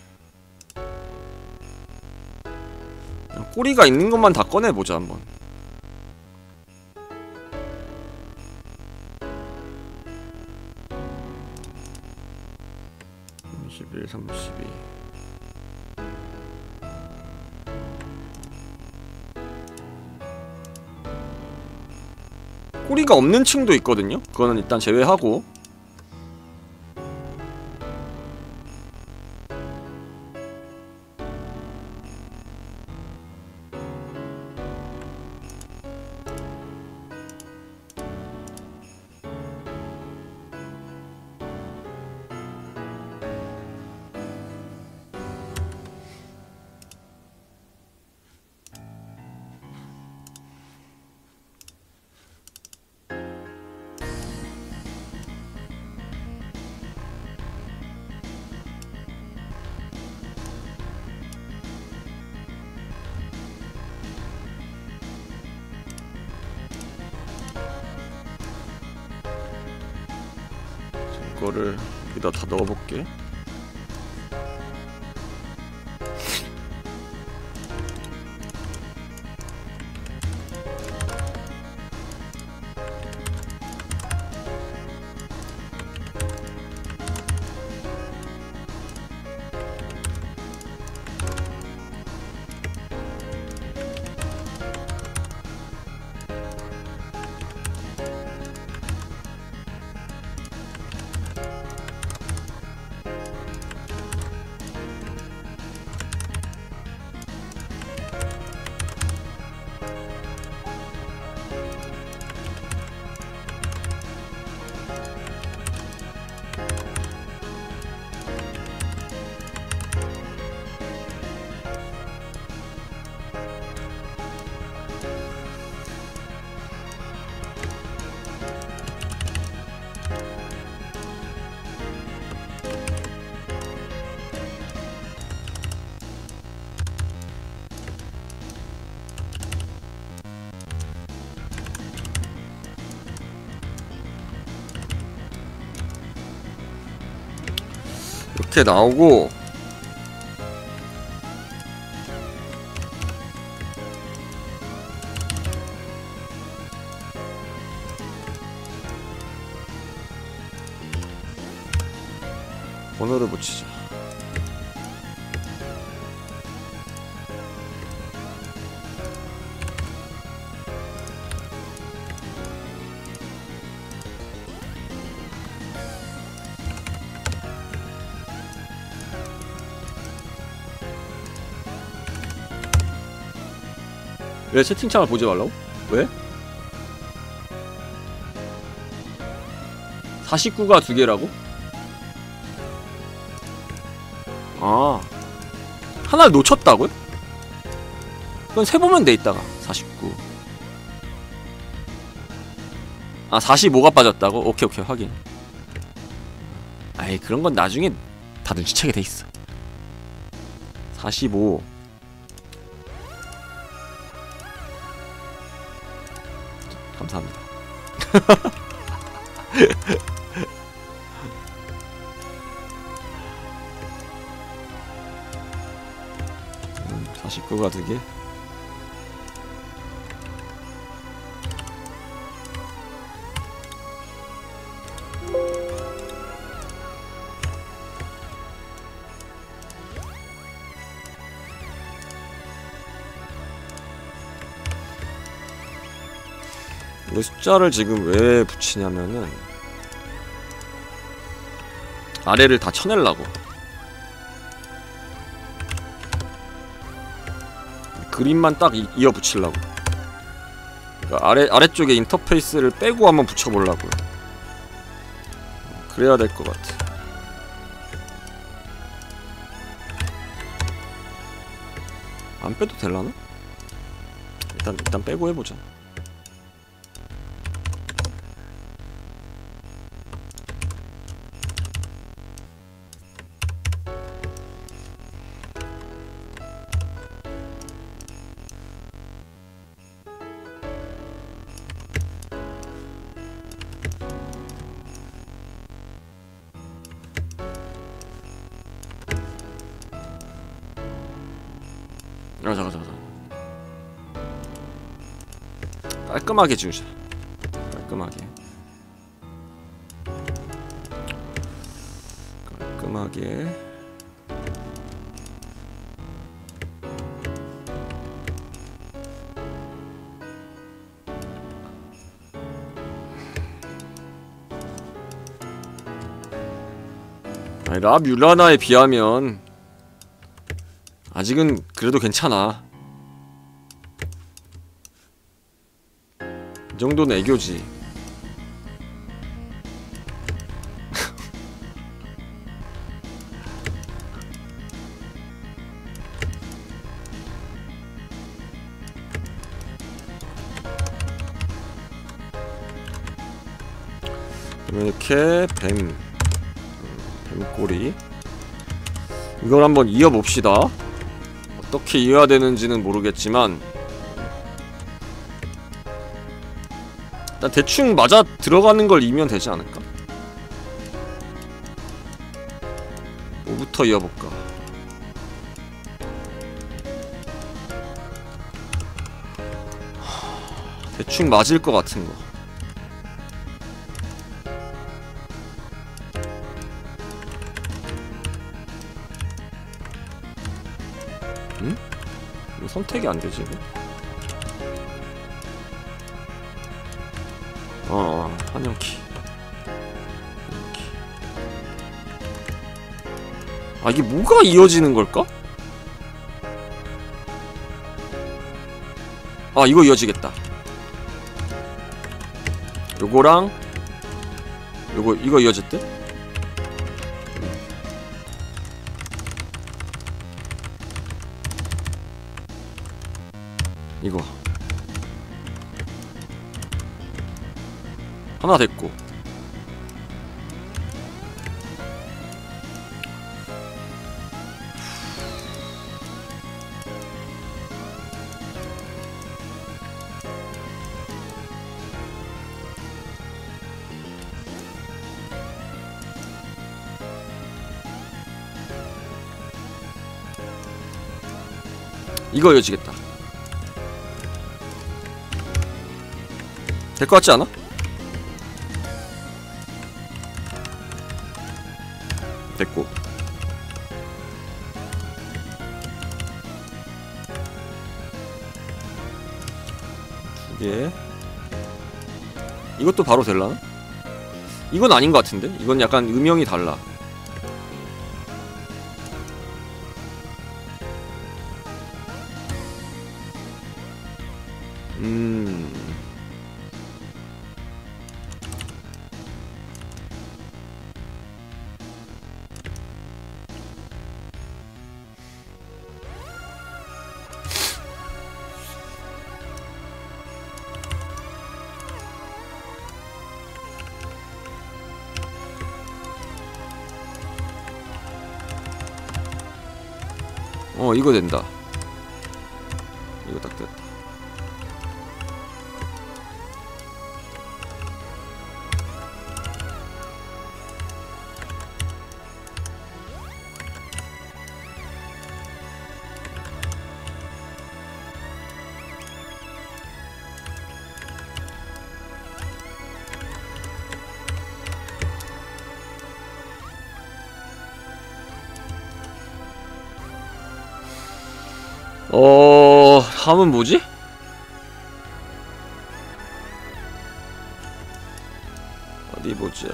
꼬리가 있는 것만 다 꺼내보자, 한번. 삼십일, 삼십이. 꼬리가 없는 층도 있거든요? 그거는 일단 제외하고. 이거를 여기다 다 넣어볼게. 이렇게 나오고, 번호를 붙이자. 왜 채팅창을 보지 말라고? 왜? 사십구가 두 개라고? 아, 하나를 놓쳤다고요? 그건 세보면 돼, 있다가. 사십구. 아, 사십오가 빠졌다고? 오케이 오케이 확인. 아이, 그런 건 나중에 다 눈치채게 돼 있어. 사십오. 감사합니다. 음, 사십구가 두 개. 이 숫자를 지금 왜 붙이냐면은 아래를 다 쳐내려고. 그림만 딱 이, 이어 붙이려고. 그러니까 아래, 아래쪽에 인터페이스를 빼고 한번 붙여보려고요. 그래야 될 것 같아. 안 빼도 될라나? 일단 일단 빼고 해보자. 아 잠깐 잠깐 깔끔하게 지우자. 깔끔하게 깔끔하게. 아니, 라 뮬라나에 비하면 아직은 그래도 괜찮아. 이 정도는 애교지. 그러면 이렇게 뱀 뱀꼬리 이걸 한번 이어봅시다. 어떻게 이어야 되는지는 모르겠지만 일단 대충 맞아 들어가는 걸 이면 되지 않을까? 뭐부터 이어볼까? 대충 맞을 것 같은 거. 응? 이거 선택이 안 되지, 이거? 어, 어, 한영키. 한영키. 아, 이게 뭐가 이어지는 걸까? 아, 이거 이어지겠다. 요거랑 요거, 이거 이어졌대? 이거 하나 됐고 이거 이어지겠다. 될 것 같지 않아? 됐고 두 개. 이것도 바로 될라나? 이건 아닌 것 같은데? 이건 약간 음영이 달라. 음... 어 이거 된다. 이거 딱 됐다. 어... 다음은 뭐지? 어디 보자.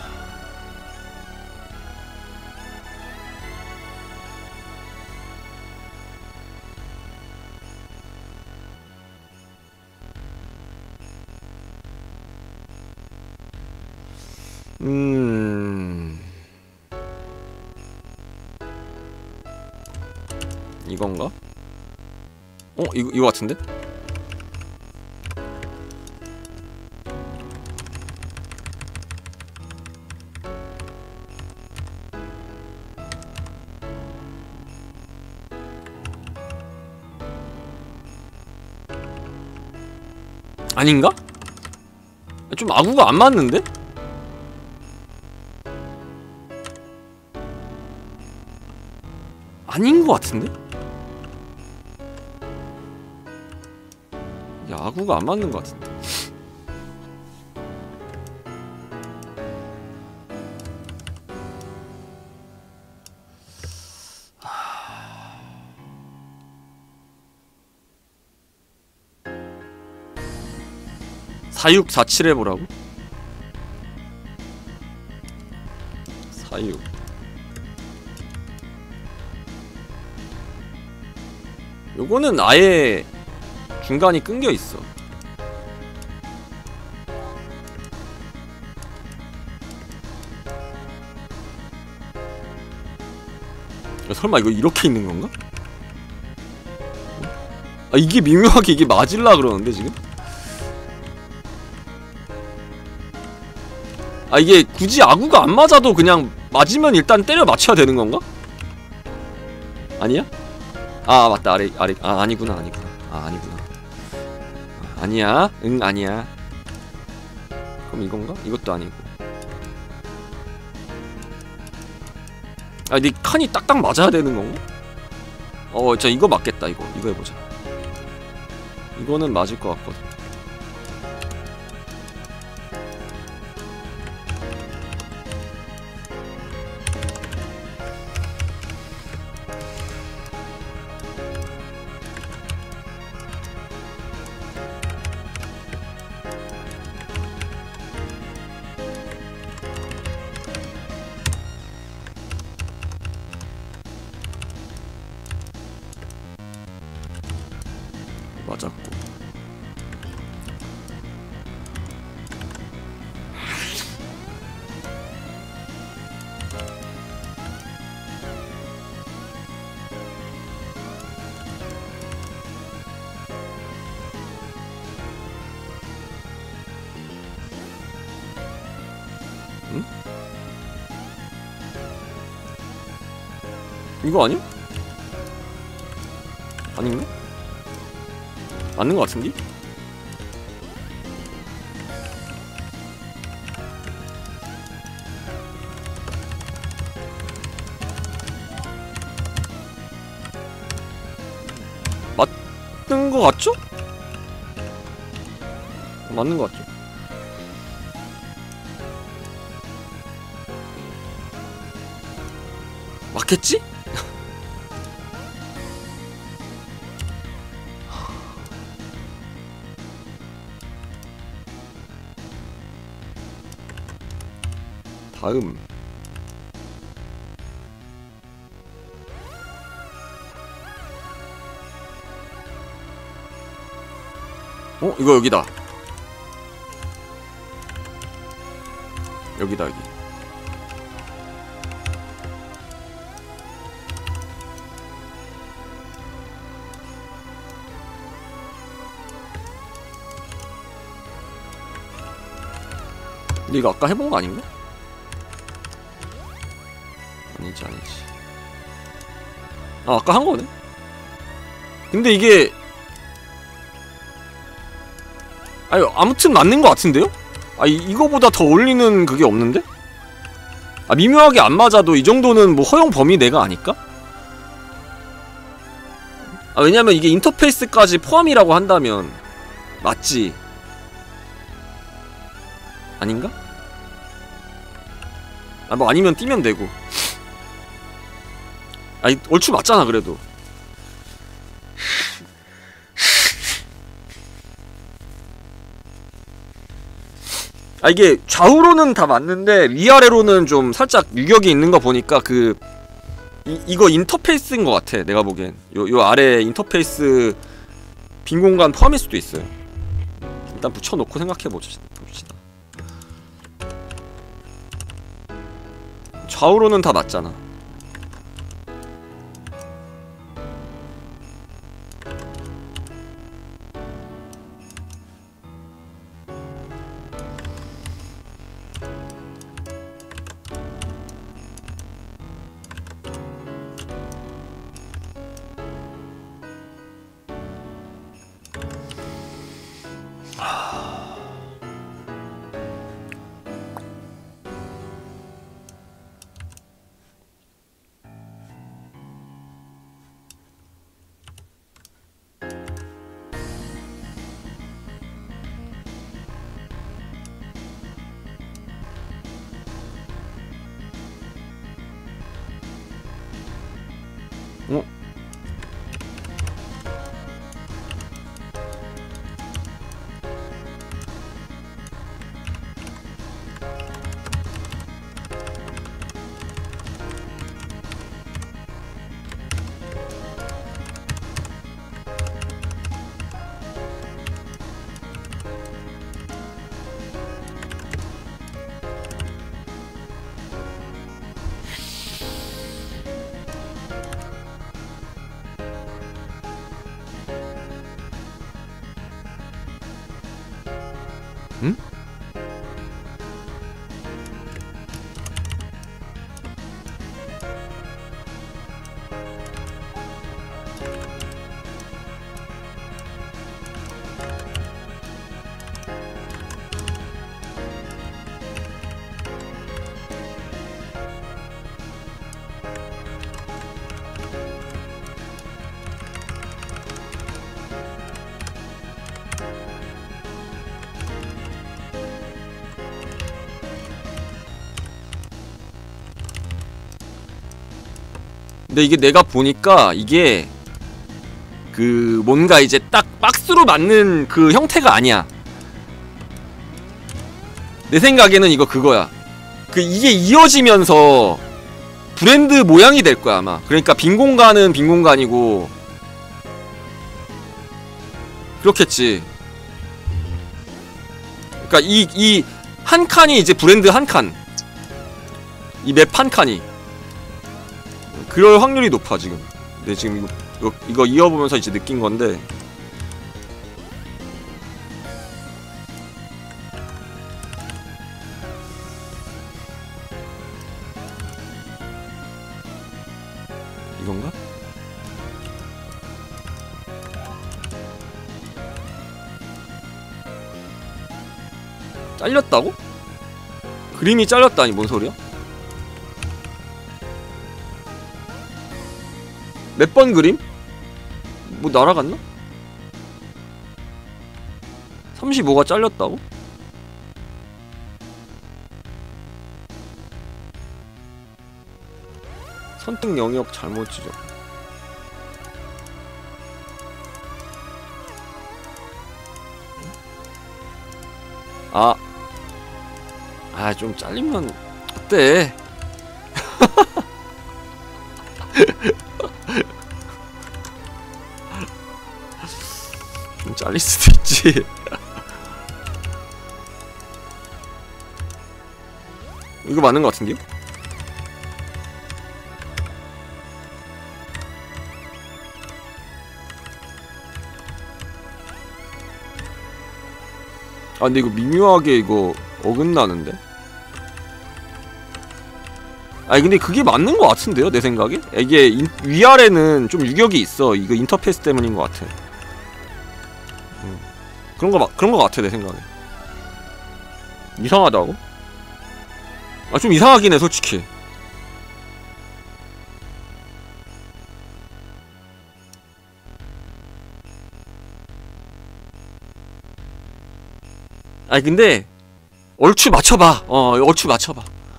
음... 이건가? 어? 이거, 이거 같은데? 아닌가? 좀 아구가 안 맞는데? 아닌 것 같은데? 야, 아구가 안 맞는 것 같은데. 사육 사칠 해보라고? 사육 요거는 아예 중간이 끊겨있어. 야, 설마 이거 이렇게 있는 건가? 아 이게 미묘하게 이게 맞을라 그러는데 지금? 아 이게 굳이 아구가 안 맞아도 그냥 맞으면 일단 때려 맞춰야 되는 건가? 아니야? 아 맞다 아래 아래 아 아니구나 아니구나 아 아니구나 아, 아니야 응 아니야. 그럼 이건가? 이것도 아니고. 아 니 칸이 딱딱 맞아야 되는 건가? 어 진짜 이거 맞겠다. 이거 이거 해보자. 이거는 맞을 것 같거든. 맞았고. 응? 이거 아니야? 아닌가? 맞는 것 같은데? 맞는 것 같죠? 맞는 것 같죠? 맞겠지? 다음 어? 이거 여기다. 여기다 여기. 근데 이거 아까 해본 거 아닌가? 아니지 아니지. 아 아까 한 거네? 근데 이게 아니 아무튼 맞는 것 같은데요? 아 이, 이거보다 더 어울리는 그게 없는데? 아 미묘하게 안 맞아도 이 정도는 뭐 허용 범위 내가 아닐까? 아 왜냐면 이게 인터페이스까지 포함이라고 한다면 맞지 아닌가? 아 뭐 아니면 띄면 되고 아니 얼추 맞잖아 그래도. 아 이게 좌우로는 다 맞는데 위아래로는 좀 살짝 유격이 있는 거 보니까 그 이, 이거 인터페이스인 것 같아 내가 보기엔. 요, 요 아래 인터페이스 빈 공간 포함일 수도 있어요. 일단 붙여놓고 생각해봅시다. 좌우로는 다 맞잖아. 어? 응? 근데 이게 내가 보니까 이게 그 뭔가 이제 딱 박스로 맞는 그 형태가 아니야. 내 생각에는 이거 그거야. 그 이게 이어지면서 브랜드 모양이 될 거야 아마. 그러니까 빈 공간은 빈 공간이고 그렇겠지. 그러니까 이 이 한 칸이 이제 브랜드 한 칸. 이 맵 한 칸이. 그럴 확률이 높아 지금. 근데 지금 이거, 이거, 이거 이어보면서 이제 느낀 건데 이건가? 잘렸다고? 그림이 잘렸다니 뭔 소리야? 몇 번 그림? 뭐 날아갔나? 삼십오가 잘렸다고? 선택 영역 잘못 지정. 아, 아 좀 잘리면 어때? 좀 잘릴 수도 있지. 이거 맞는 것 같은데요? 아 근데 이거 미묘하게 이거 어긋나는데? 아니 근데 그게 맞는 것 같은데요, 내 생각에? 이게 인, 위아래는 좀 유격이 있어. 이거 인터페이스 때문인 것 같아. 음. 그런 거 그런 거 같아, 내 생각에. 이상하다고? 아, 좀 이상하긴 해, 솔직히. 아니 근데 얼추 맞춰봐. 어, 얼추 맞춰봐.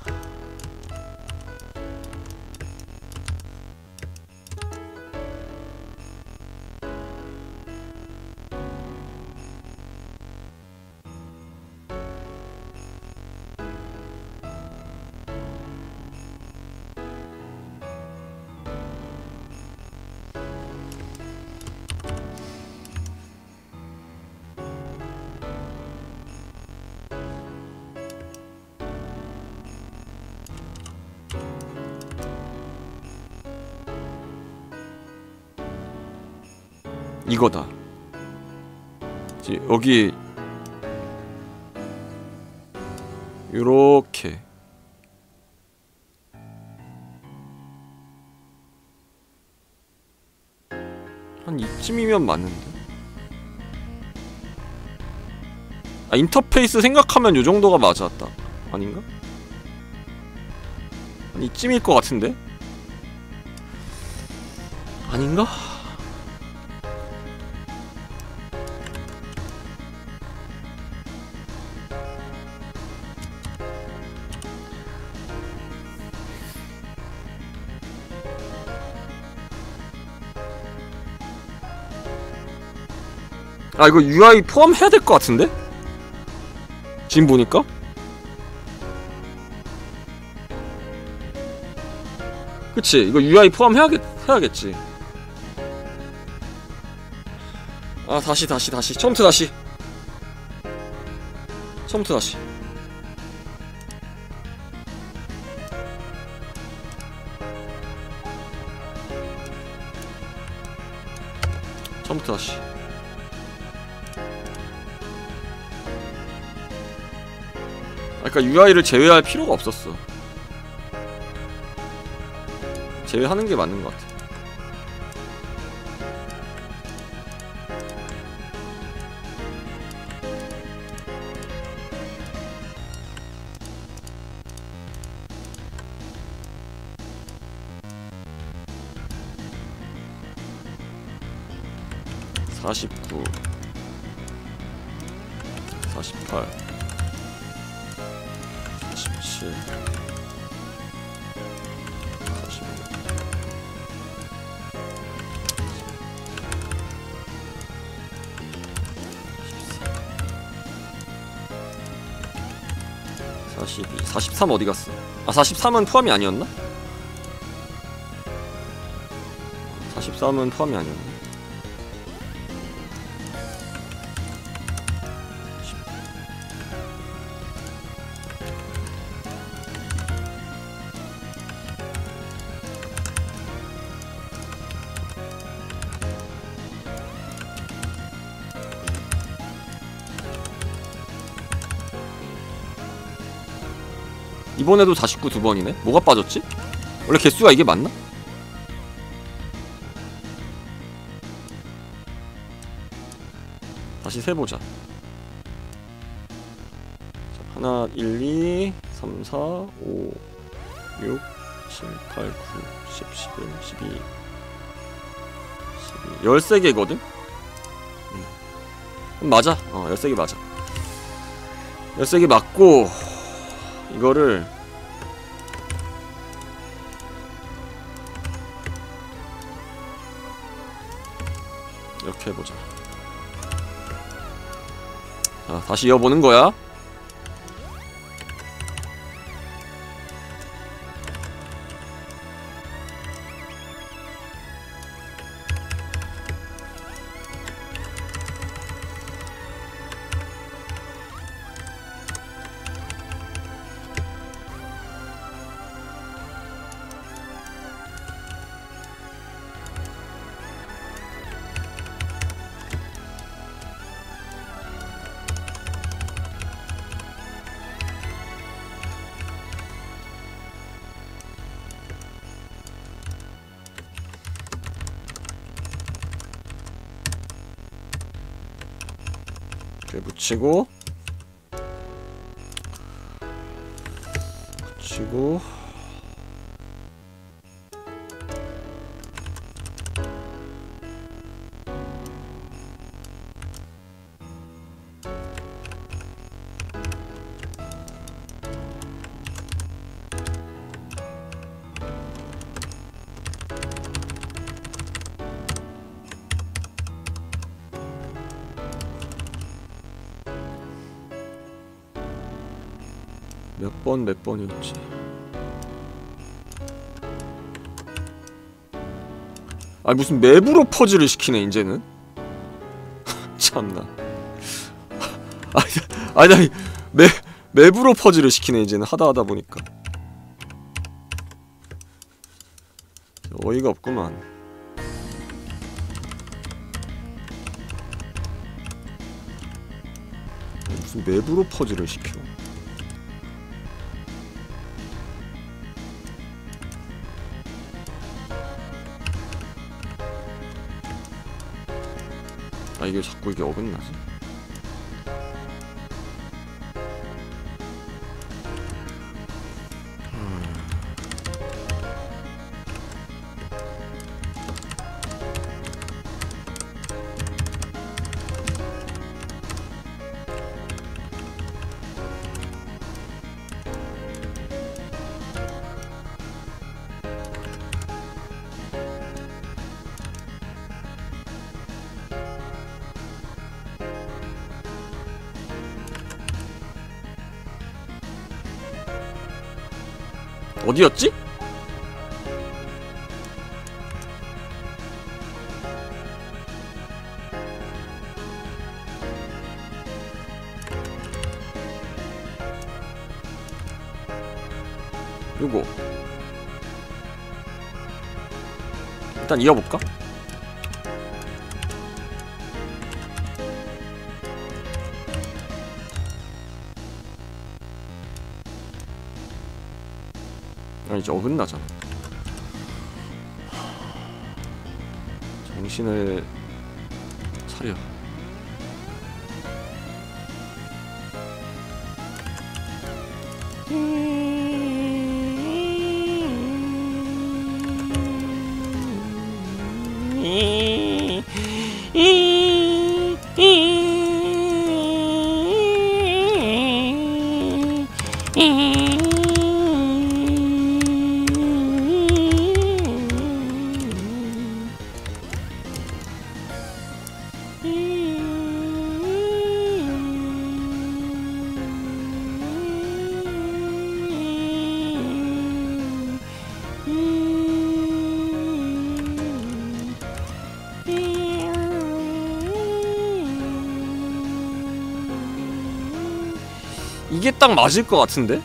이거다. 이제 여기 요렇게 한 이쯤이면 맞는데? 아, 인터페이스 생각하면 요정도가 맞았다. 아닌가? 한 이쯤일 것 같은데? 아닌가? 아, 이거 유아이 포함해야 될 것 같은데? 지금 보니까? 그치? 이거 유아이 포함해야겠, 해야겠지. 아, 다시, 다시, 다시. 처음부터 다시. 처음부터 다시. 처음부터 다시. 그러니까 유아이를 제외할 필요가 없었어. 제외하는 게 맞는 것 같아. 사십구, 사십팔, 사십칠, 사십육, 사십이, 사십삼 어디 갔어? 아, 사십삼은 포함이 아니었나? 사십삼은 포함이 아니었나? 이번에도 사십구 두 번이네? 뭐가 빠졌지? 원래 개수가 이게 맞나? 다시 세보자. 자, 하나, 일, 이, 삼, 사, 오, 육, 칠, 팔, 구, 십, 십일, 십이, 십이, 열세 개거든? 음. 맞아. 어, 열세 개 맞아. 열세 개 맞고, 이거를 이렇게 해보자. 자, 다시 이어보는 거야. 이렇게 붙이고 붙이고 몇 번 몇 번이었지? 아니 무슨 맵으로 퍼즐을 시키네 이제는. 참나. 아니 아니 아니 맵 맵으로 퍼즐을 시키네 이제는 하다 하다 보니까 어이가 없구만. 무슨 맵으로 퍼즐을 시켜? 아 이게 자꾸 이게 어긋나지? 어디였지? 요거 일단 이어볼까? 아 이제 어긋나잖아. 정신을 차려. 이게 딱 맞을 것 같은데?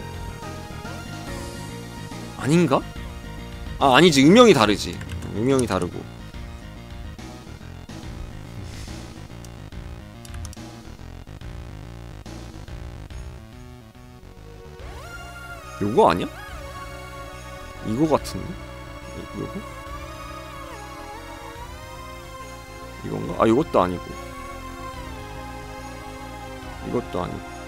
아닌가? 아 아니지 음영이 다르지. 음영이 다르고 요거 아니야? 이거 같은데? 이, 요거? 이건가? 아 요것도 아니고 이것도 아니고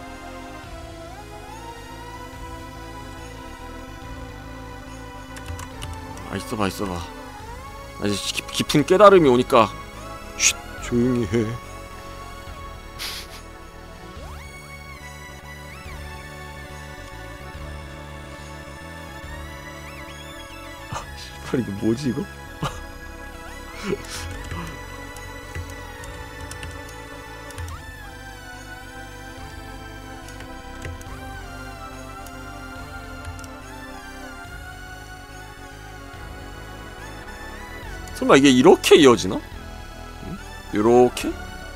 아 있어봐 있어봐. 아 이제 깊, 깊은 깨달음이 오니까 쉿 조용히 해. 아 씨발 이거 뭐지 이거? 설마 이게 이렇게 이어지나? 응? 요렇게?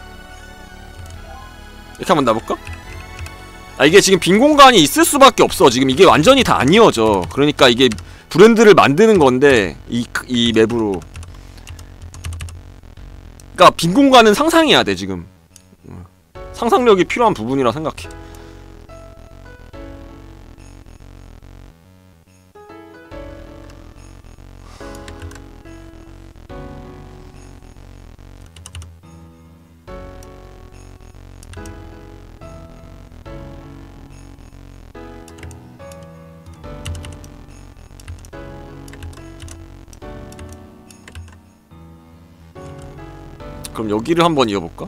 이렇게 한번 놔볼까? 아 이게 지금 빈 공간이 있을 수밖에 없어. 지금 이게 완전히 다 안 이어져. 그러니까 이게 브랜드를 만드는 건데 이, 이 맵으로 그니까 빈 공간은 상상해야 돼 지금. 상상력이 필요한 부분이라 생각해. 그럼 여기를 한번 이어볼까?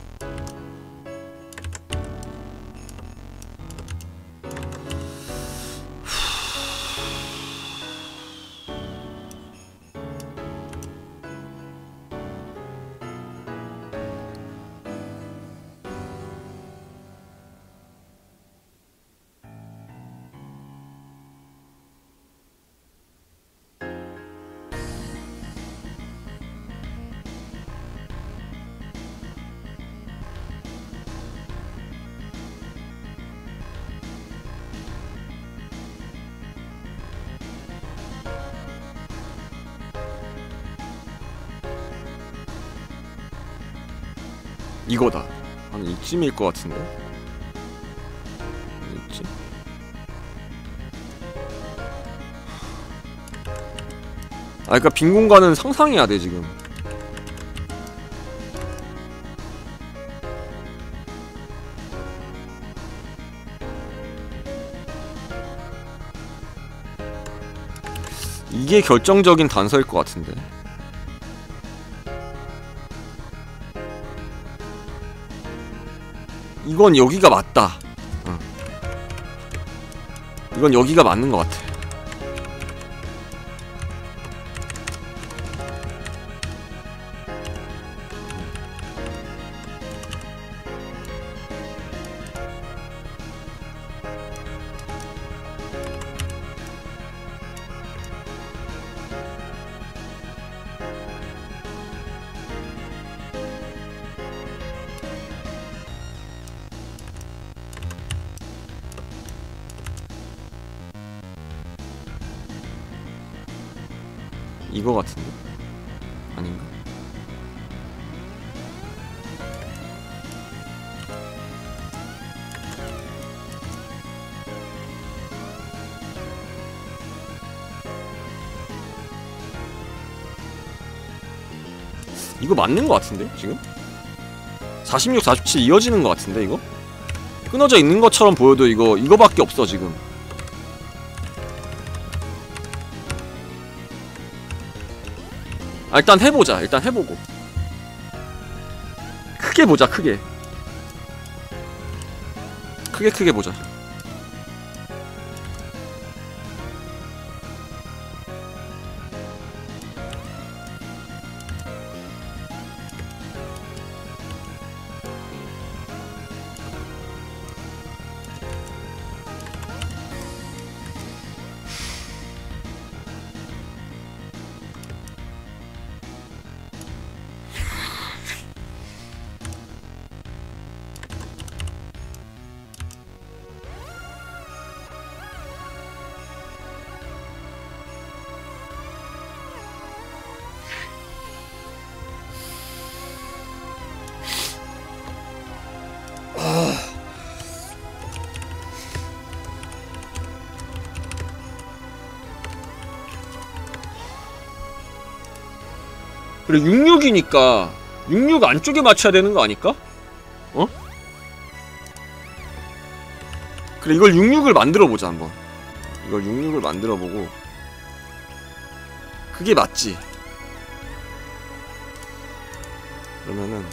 이거다. 한 이쯤일 것 같은데. 어딨지? 아, 그니까 빈 공간은 상상해야 돼 지금. 이게 결정적인 단서일 것 같은데. 이건 여기가 맞다. 응. 이건 여기가 맞는 것 같아. 이거 같은데? 아닌가? 이거 맞는 것 같은데? 지금? 사십육, 사십칠 이어지는 것 같은데 이거? 끊어져 있는 것처럼 보여도 이거 이거밖에 없어 지금. 아, 일단 해보자. 일단 해보고 크게 보자. 크게 크게 크게 보자. 그래, 육십육이니까 육십육 안쪽에 맞춰야 되는 거 아닐까? 어? 그래, 이걸 육십육을 만들어보자 한번. 이걸 육십육을 만들어보고 그게 맞지? 그러면은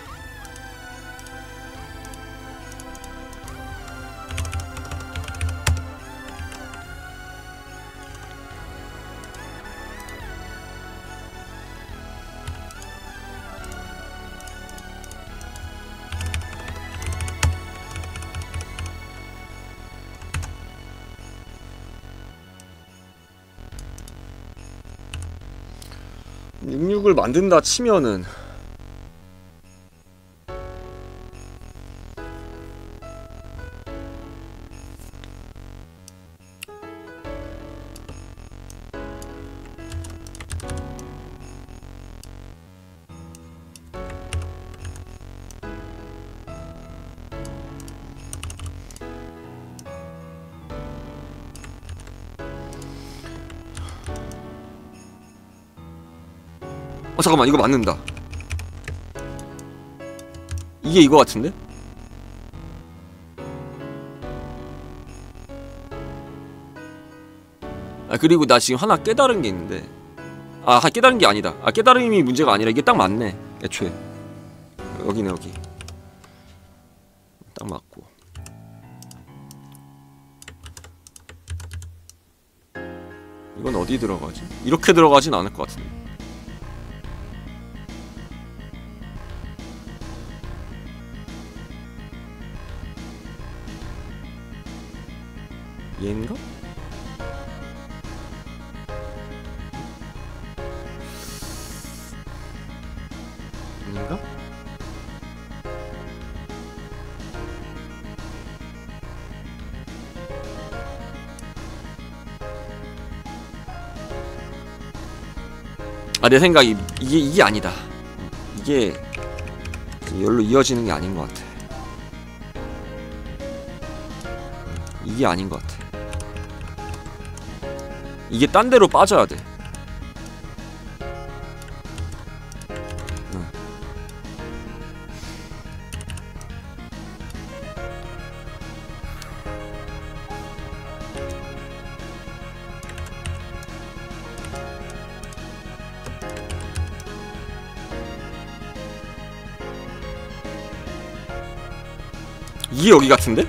육십육을 만든다 치면은 어 잠깐만, 이거 맞는다. 이게 이거 같은데? 아, 그리고 나 지금 하나 깨달은 게 있는데, 아 깨달은 게 아니다. 아 깨달음이 문제가 아니라 이게 딱 맞네 애초에. 여기네 여기. 딱 맞고. 이건 어디 들어가지? 이렇게 들어가진 않을 것 같은데. 얘인가? 아닌가? 아, 내 생각이 이게 이게 아니다. 이게 여기로 이어지는 게 아닌 것 같아. 이게 아닌 것 같아. 이게 딴 데로 빠져야 돼. 응. 이게 여기 같은데?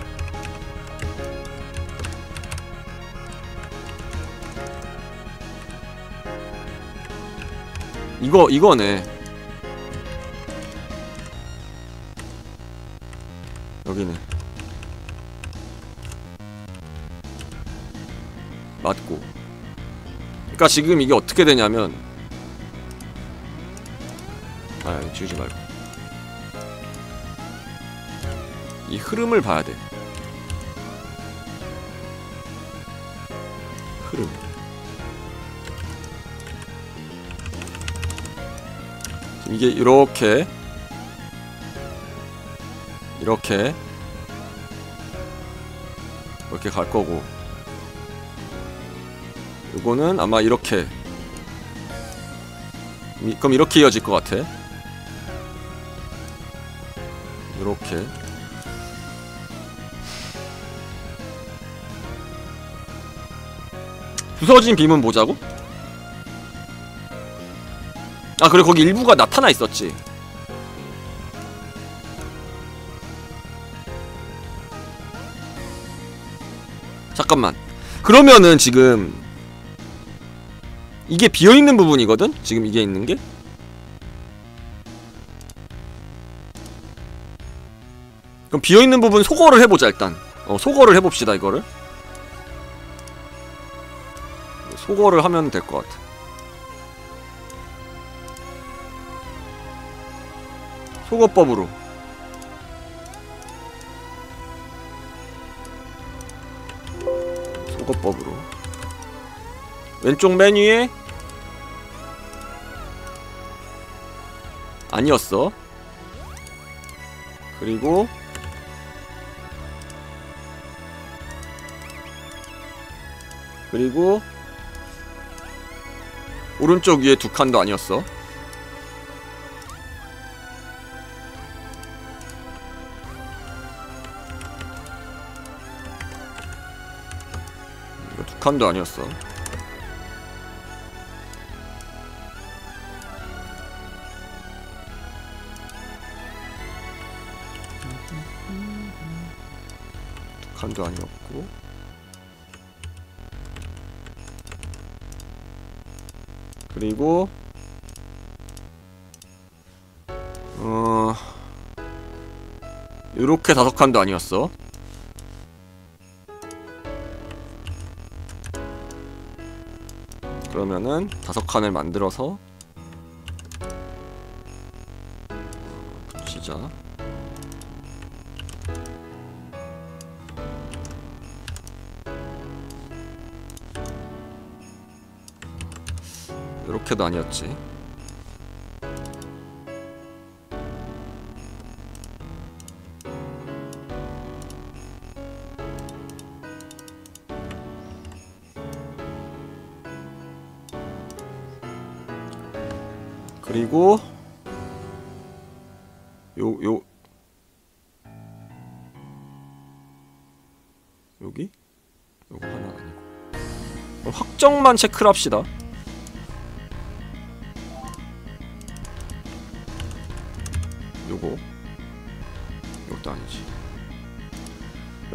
이거, 이거네. 여기네. 맞고. 그니까 지금 이게 어떻게 되냐면, 아, 지우지 말고. 이 흐름을 봐야 돼. 흐름. 이게 이렇게 이렇게 이렇게 갈 거고, 요거는 아마 이렇게, 이, 그럼 이렇게 이어질 것 같아. 이렇게. 부서진 빔은 뭐자고? 아, 그래, 거기 일부가 나타나 있었지. 잠깐만. 그러면은 지금 이게 비어있는 부분이거든? 지금 이게 있는 게? 그럼 비어있는 부분 소거를 해보자. 일단 어, 소거를 해봅시다. 이거를 소거를 하면 될 것 같아. 소거법으로. 소거법으로. 왼쪽 메뉴에 아니었어. 그리고 그리고 오른쪽 위에 두 칸도 아니었어. 이거 두 칸도 아니었어. 두 칸도 아니었고. 그리고 어 요렇게 다섯 칸도 아니었어. 그러면은 다섯 칸을 만들어서 붙이자. 요렇게도 아니었지. 그리고 요, 요 여기? 요거 하나 아니고. 그럼 확정만 체크를 합시다. 요거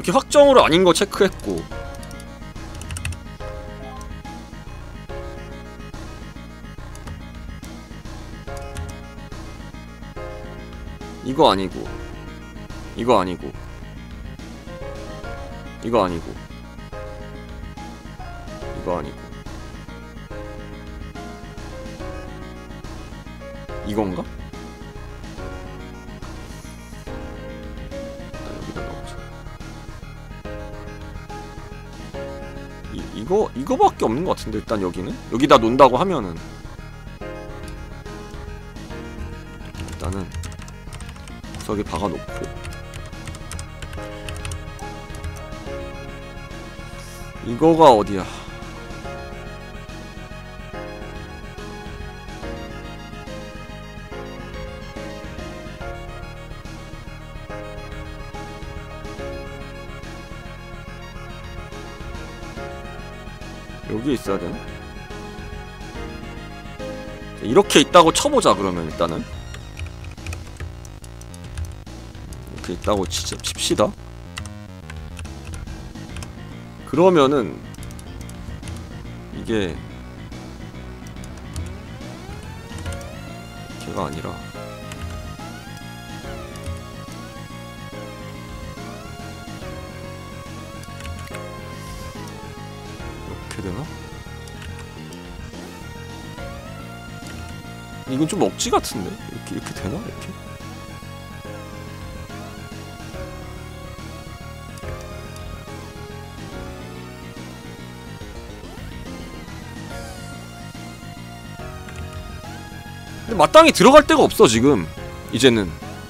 이렇게 확정으로 아닌 거 체크했고. 이거 아니고 이거 아니고 이거 아니고 이거 아니고 이건가? 여기다 넣어보자. 이, 이거, 이거밖에 없는 것 같은데 일단 여기는? 여기다 놓는다고 하면은 일단은 구석에 박아놓고 이거가 어디야? 여기에 있어야 되나? 이렇게 있다고 쳐보자. 그러면 일단은 이렇게 있다고 치, 칩시다. 그러면은 이게 걔가 아니라 이렇게 되나? 이건 좀 억지 같은데? 이렇게 이렇게 되나? 이렇게? 근데 마땅히 들어갈 데가 없어 지금. 이제는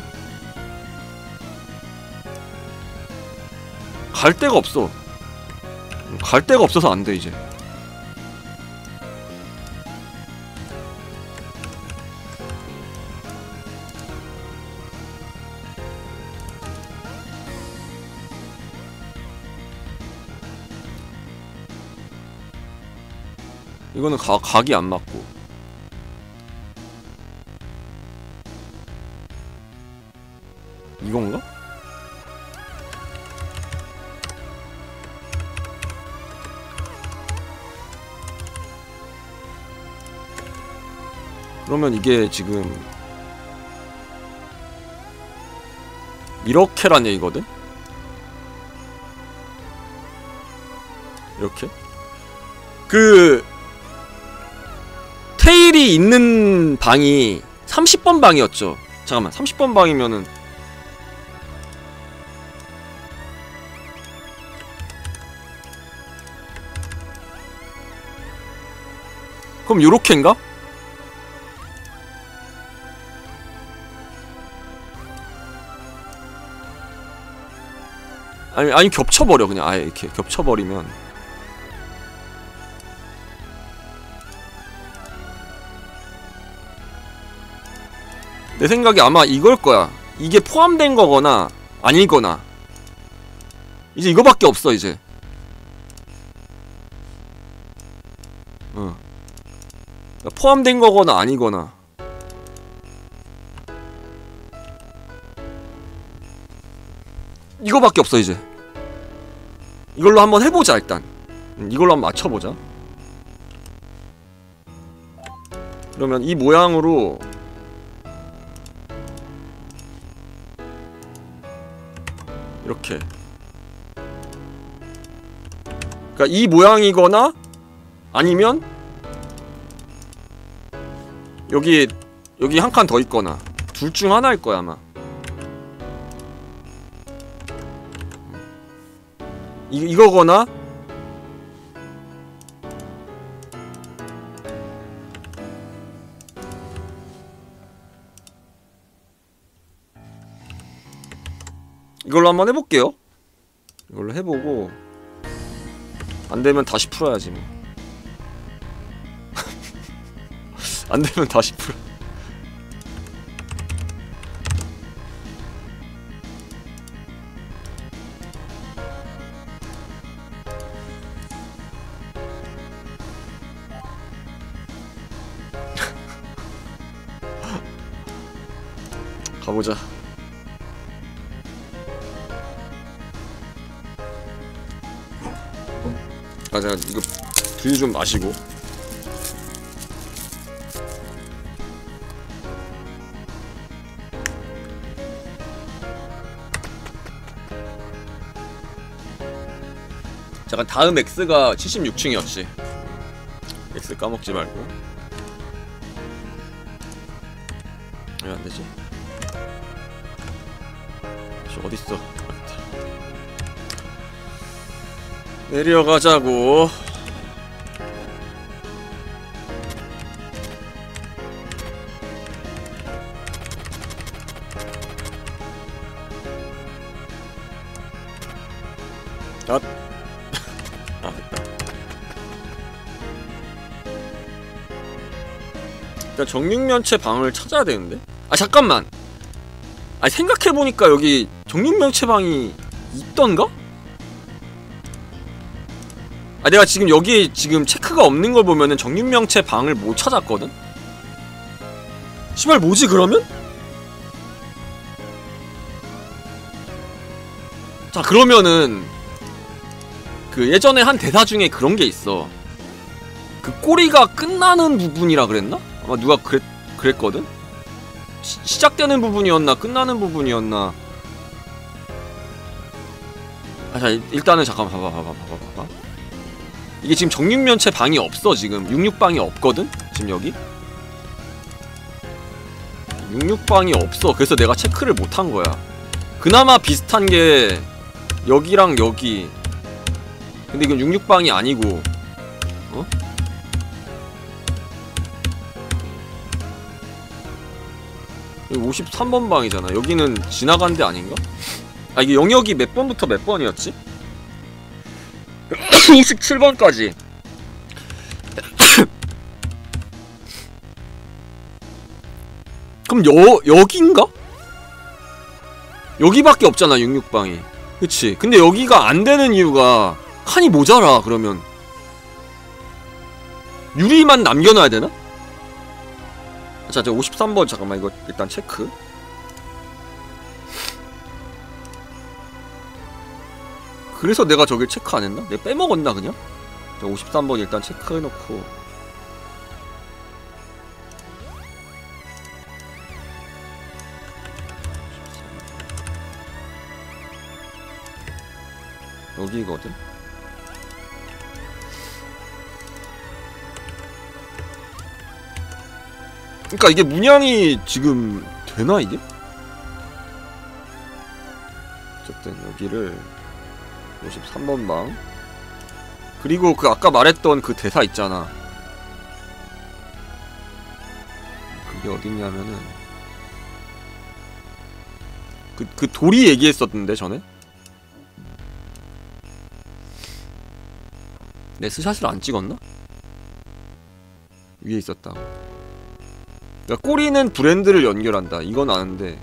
갈 데가 없어. 갈 데가 없어서 안 돼 이제. 이거는 가, 각이 안 맞고. 이건가? 그러면 이게 지금 이렇게란 얘기거든? 이렇게? 그 테일이 있는 방이 삼십 번 방이었죠. 잠깐만, 삼십 번 방이면은 그럼 요렇게인가? 아니, 아니 겹쳐버려 그냥. 아예 이렇게 겹쳐버리면 내 생각에 아마 이걸 거야. 이게 포함된 거거나 아니거나. 이제 이거밖에 없어 이제. 어. 포함된 거거나 아니거나. 이거밖에 없어 이제. 이걸로 한번 해보자 일단. 이걸로 한번 맞춰보자. 그러면 이 모양으로 이렇게. 그러니까 이 모양이거나 아니면 여기 여기 한 칸 더 있거나 둘 중 하나일 거야 아마. 이, 이거거나 이걸로 한번 해볼게요. 이걸로 해보고 안되면 다시 풀어야지 뭐. 안되면 다시 풀어. 가보자. 아, 제가 이거 두유 좀 마시고. 잠깐, 다음 X가 칠십육 층이었지. X 까먹지 말고. 왜 안되지? 어딨어? 내려가자고. 아, 아 됐다. 일단 정육면체 방을 찾아야 되는데? 아 잠깐만! 아니 생각해보니까 여기 정육면체 방이 있던가? 아 내가 지금 여기 지금 체크가 없는 걸 보면은 정육면체 방을 못 찾았거든? 씨발 뭐지 그러면? 자 그러면은 그 예전에 한 대사 중에 그런 게 있어. 그 꼬리가 끝나는 부분이라 그랬나? 아마 누가 그랬, 그랬거든? 시, 시작되는 부분이었나 끝나는 부분이었나. 아 자 일단은 잠깐만 봐봐 봐봐 봐봐 봐봐. 이게 지금 정육면체 방이 없어. 지금 육육방이 없거든? 지금 여기? 육육방이 없어. 그래서 내가 체크를 못한 거야. 그나마 비슷한 게 여기랑 여기. 근데 이건 육육방이 아니고 어? 여기 오십삼 번 방이잖아. 여기는 지나간 데 아닌가? 아 이게 영역이 몇 번부터 몇 번이었지? 오십칠 번까지. 그럼 여, 여긴가? 여기밖에 없잖아 육육방이. 그치? 근데 여기가 안 되는 이유가 칸이 모자라. 그러면 유리만 남겨놔야 되나? 자, 저 오십삼 번 잠깐만 이거 일단 체크. 그래서 내가 저길 체크 안 했나? 내가 빼먹었나 그냥? 자, 오십삼 번 일단 체크해놓고. 여기거든? 그니까 이게 문양이 지금 되나 이게? 어쨌든 여기를 오십삼 번 방. 그리고 그 아까 말했던 그 대사 있잖아. 그게 어딨냐면은 그, 그 돌이 얘기했었는데 전에? 내 스샷을 안 찍었나? 위에 있었다고. 그러니까 꼬리는 브랜드를 연결한다. 이건 아는데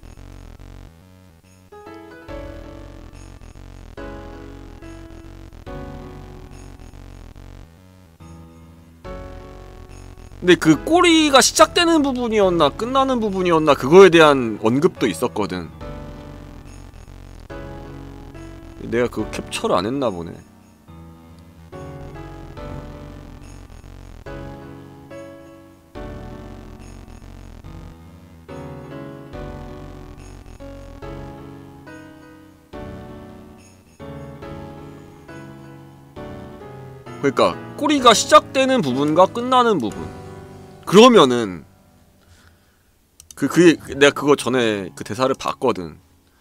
근데 그 꼬리가 시작되는 부분이었나 끝나는 부분이었나 그거에 대한 언급도 있었거든. 내가 그거 캡처를 안 했나 보네. 그러니까 꼬리가 시작되는 부분과 끝나는 부분. 그러면은 그 그게 내가 그거 전에 그 대사를 봤거든.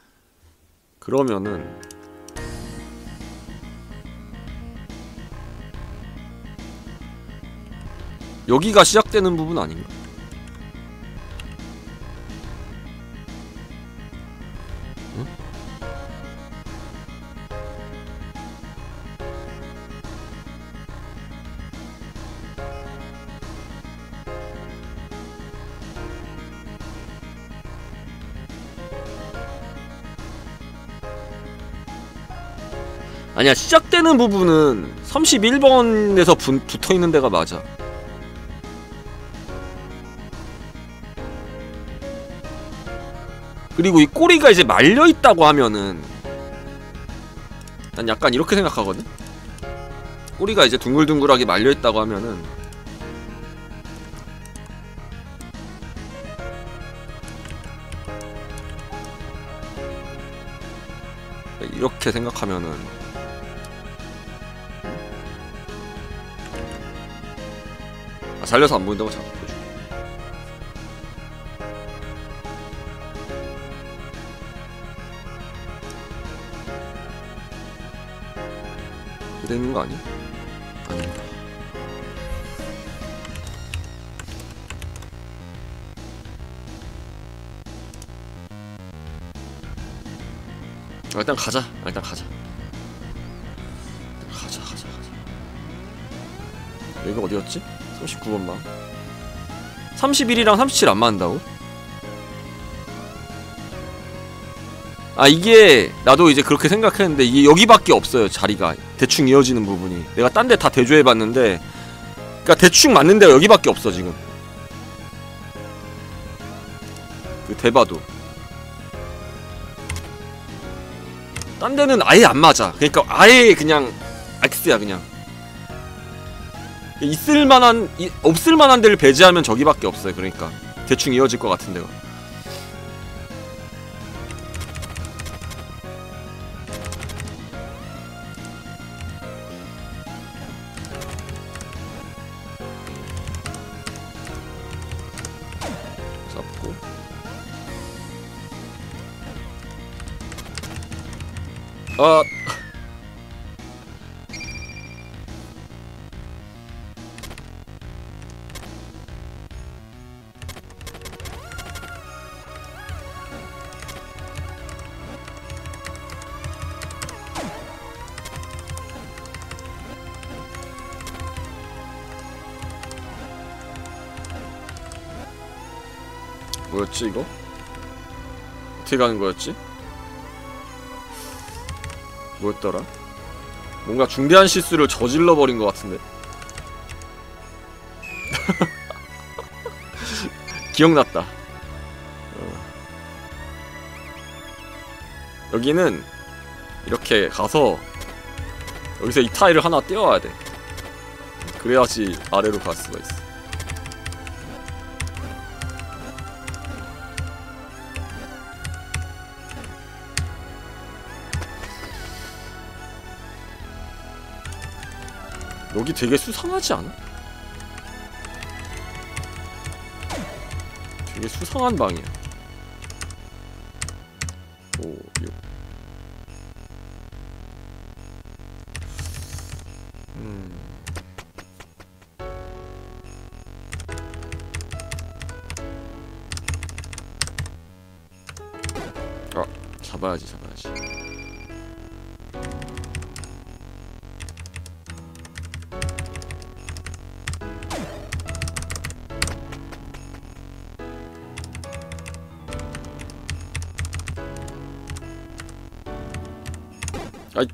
그러면은 여기가 시작되는 부분 아닌가? 응? 아니야, 시작되는 부분은 삼십일 번에서 분, 붙어있는 데가 맞아. 그리고 이 꼬리가 이제 말려있다고 하면은 난 약간 이렇게 생각하거든? 꼬리가 이제 둥글둥글하게 말려있다고 하면은 이렇게 생각하면은 아, 잘려서 안 보인다고 자꾸 보여줄게. 되는 거 아니야? 아닙니다. 아, 일단 가자. 아, 일단 가자. 가자, 가자, 가자. 여기가 어디였지? 삼십구 번 방. 삼십일이랑 삼십칠 안 맞는다고? 아, 이게 나도 이제 그렇게 생각했는데 이게 여기밖에 없어요. 자리가 대충 이어지는 부분이. 내가 딴 데 다 대조해봤는데 그니까 대충 맞는 데가 여기밖에 없어 지금. 그 대봐도 딴 데는 아예 안 맞아. 그러니까 아예 그냥 X야 그냥. 있을만한 이, 없을만한 데를 배제하면 저기밖에 없어요. 그러니까 대충 이어질 것 같은 데가. 잡고 아 뭐였지 이거? 어떻게 가는 거였지? 뭐였더라? 뭔가 중대한 실수를 저질러버린 것 같은데. 기억났다. 어. 여기는 이렇게 가서 여기서 이 타일을 하나 떼어와야 돼. 그래야지 아래로 갈 수가 있어. 여기 되게 수상하지 않아? 되게 수상한 방이야. 오, 육. 음. 아, 잡아야지, 잡아야지. 아이.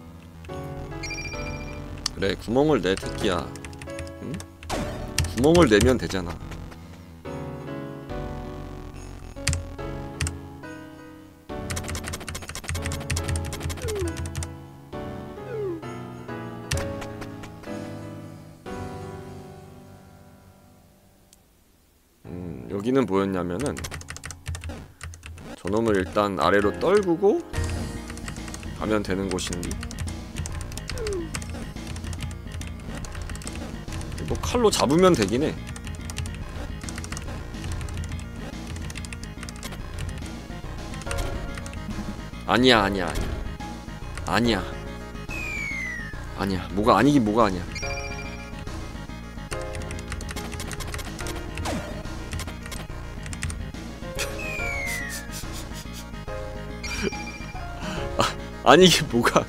그래, 구멍을 내, 새끼야. 응? 구멍을 내면 되잖아. 음, 여기는 뭐였냐면은 저놈을 일단 아래로 떨구고 가면 되는 곳인데 뭐 칼로 잡으면 되긴 해. 아니야 아니야 아니야 아니야 아니야 뭐가 아니긴 뭐가 아니야. 아니 이게 뭐가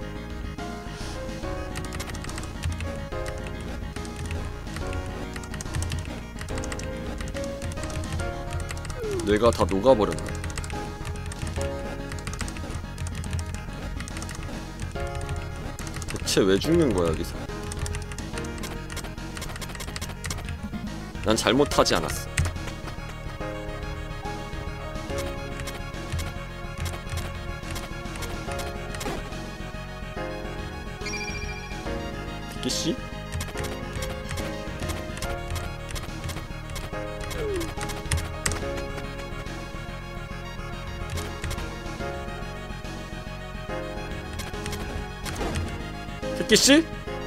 뇌가 다 녹아버렸나. 대체 왜 죽는 거야 여기서. 난 잘못하지 않았어. 토끼씨?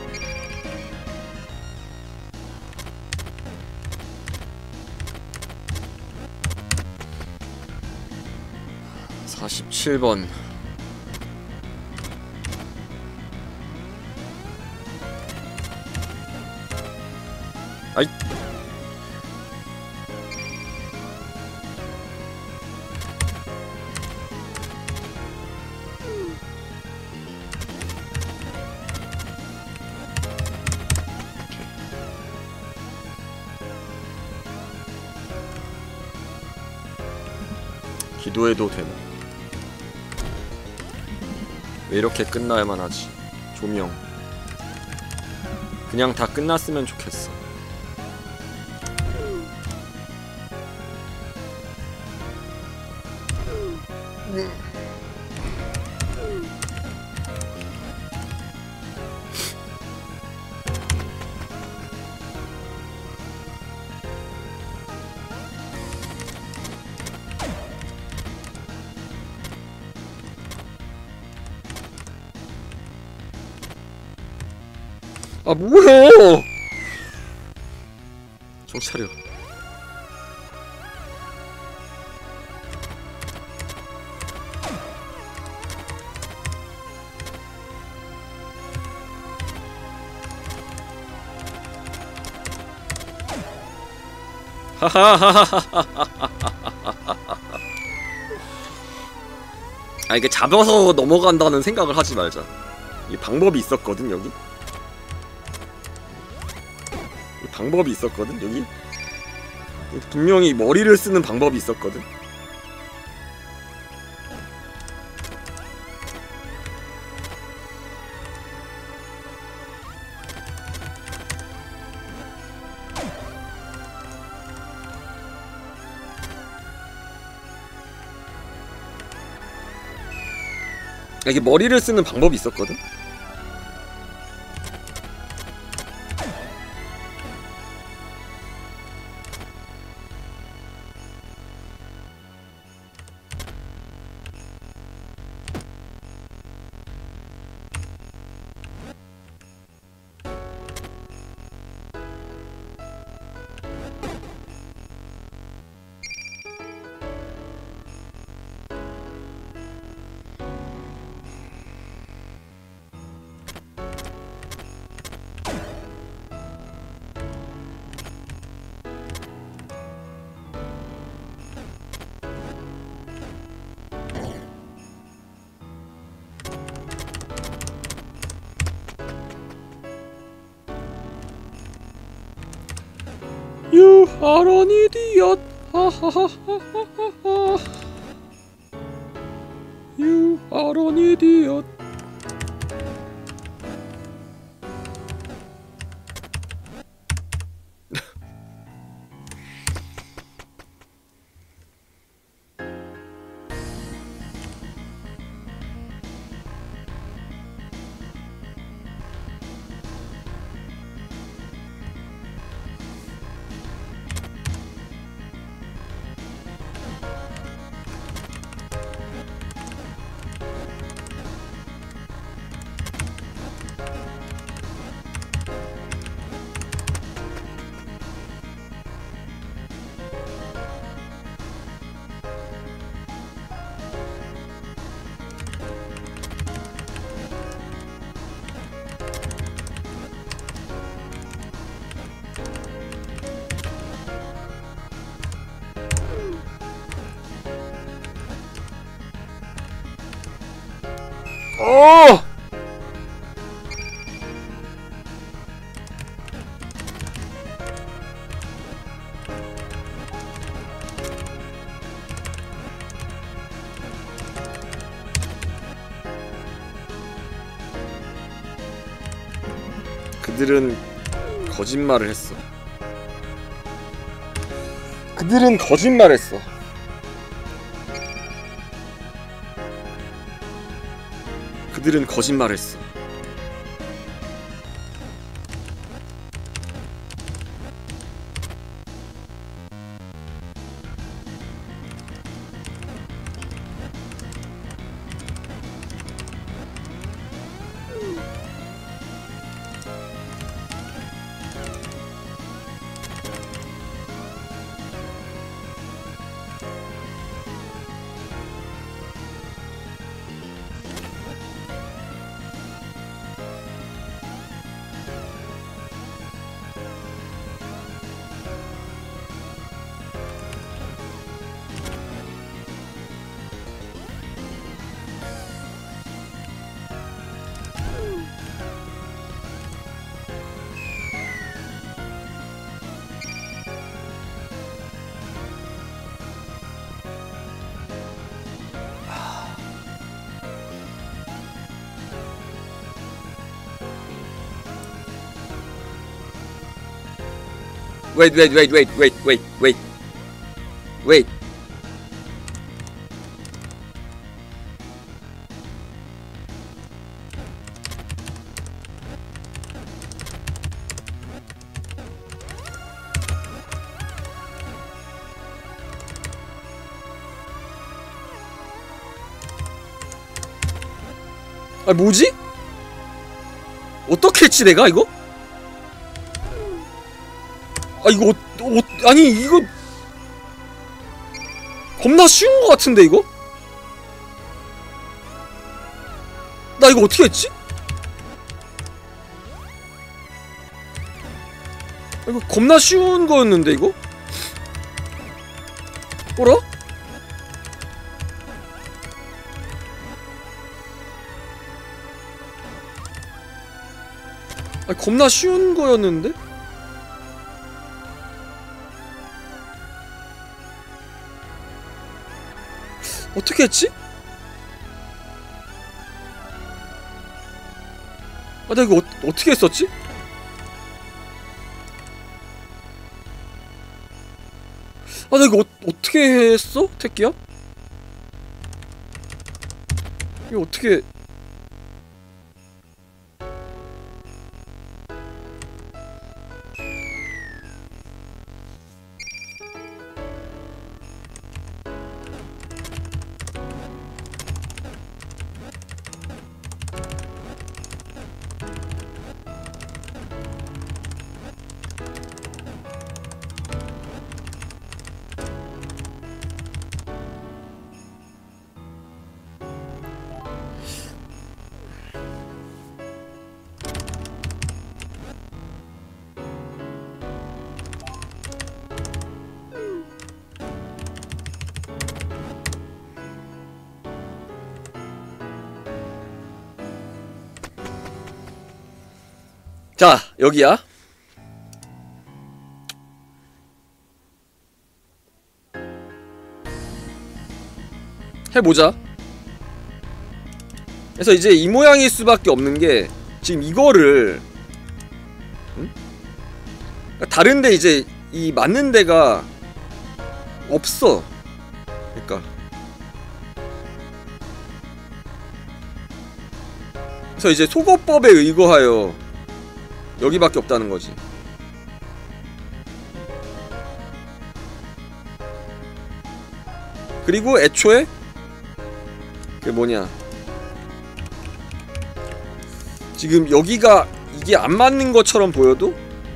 사십칠 번. 아이. 기도해도 되나? 왜 이렇게 끝나야만 하지? 조명. 그냥 다 끝났으면 좋겠어. 아 뭐해! 정신 차려. 아 이게 잡아서 넘어간다는 생각을 하지 말자. 이 방법이 있었거든 여기. 이 방법이 있었거든 여기. 분명히 머리를 쓰는 방법이 있었거든. 이게 머리를 쓰는 방법이 있었거든? You are an idiot. 하하하하하하. You are an idiot. 어! 그들은 거짓말을 했어. 그들은 거짓말했어. 그들은 거짓말했어. wait wait wait wait wait wait wait wait. 아 뭐지? 어떻게 했지 내가 이거? 아 이거 어, 어, 아니 이거 겁나 쉬운 것 같은데 이거? 나 이거 어떻게 했지? 아, 이거 겁나 쉬운 거였는데 이거? 뭐라? 아 겁나 쉬운 거였는데? 어떻게 했지? 아, 나 이거 어, 어떻게 했었지? 아, 나 이거 어, 어떻게 했어? 택기야? 이거 어떻게... 자, 여기야. 해보자. 그래서 이제 이 모양일 수밖에 없는 게 지금 이거를 응? 다른데 이제 이 맞는 데가 없어. 그러니까 그래서 이제 소거법에 의거하여 여기밖에 없다는 거지. 그리고 애초에 그 뭐냐 지금 여기가 이게 안 맞는 것처럼 보여도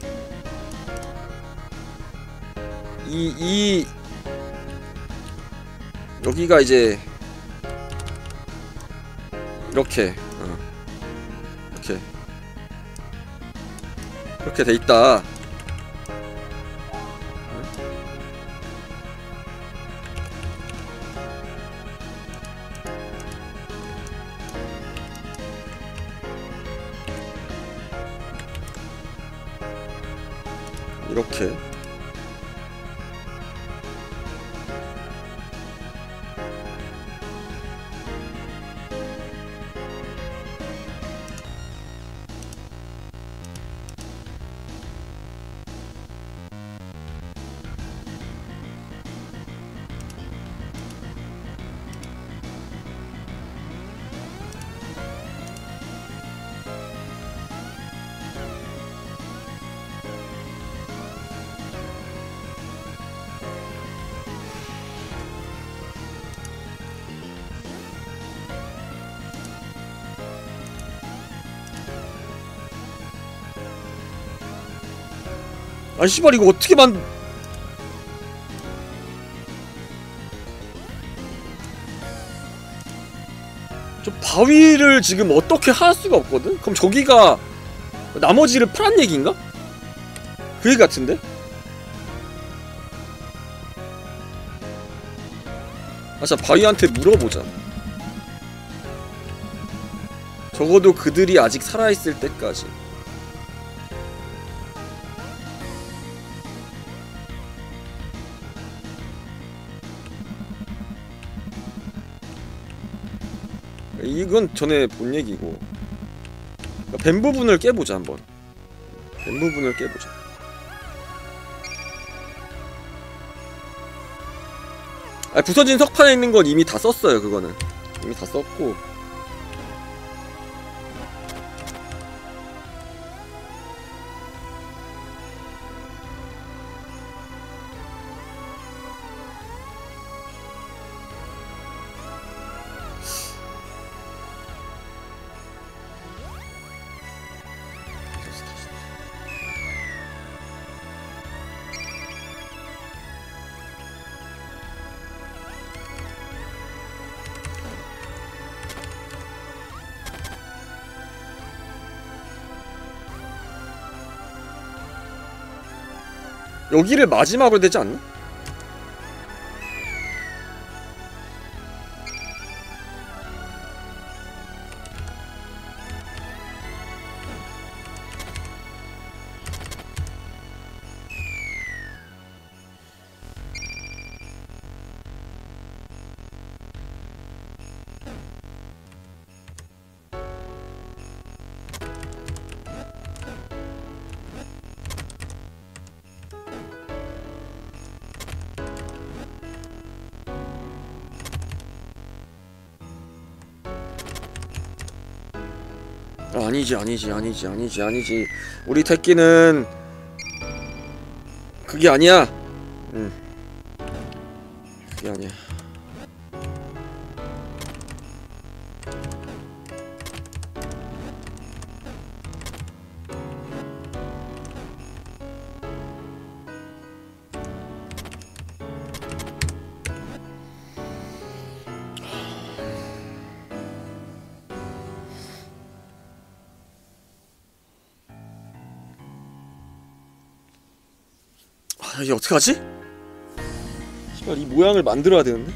이, 이 여기가 이제 이렇게 어, 이렇게 이렇게 돼 있다. 이렇게 아 씨발 이거 어떻게 만 저 바위를 지금 어떻게 할 수가 없거든? 그럼 저기가 나머지를 파란 얘기인가? 그 얘기 같은데? 아 진짜 바위한테 물어보자. 적어도 그들이 아직 살아있을 때까지. 이건 전에 본 얘기고. 뱀 부분을 깨보자 한번. 뱀 부분을 깨보자. 아, 부서진 석판에 있는 건 이미 다 썼어요. 그거는 이미 다 썼고. 여기를 마지막으로 되지 않나? 아니지 아니지 아니지 아니지 아니지 우리 태끼는 그게 아니야. 응 그게 아니야. 아, 이게 어떡하지? 씨발 이 모양을 만들어야 되는데?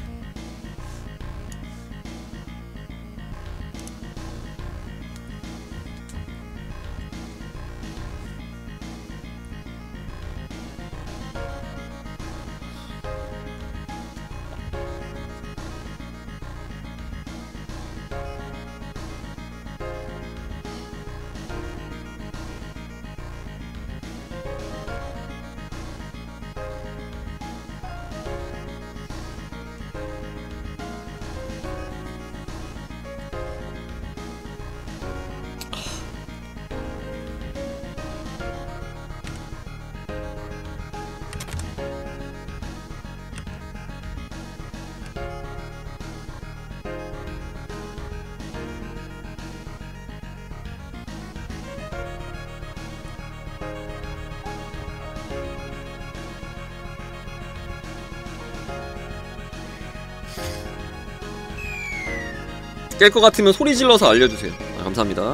깰 것 같으면 소리 질러서 알려주세요. 아, 감사합니다.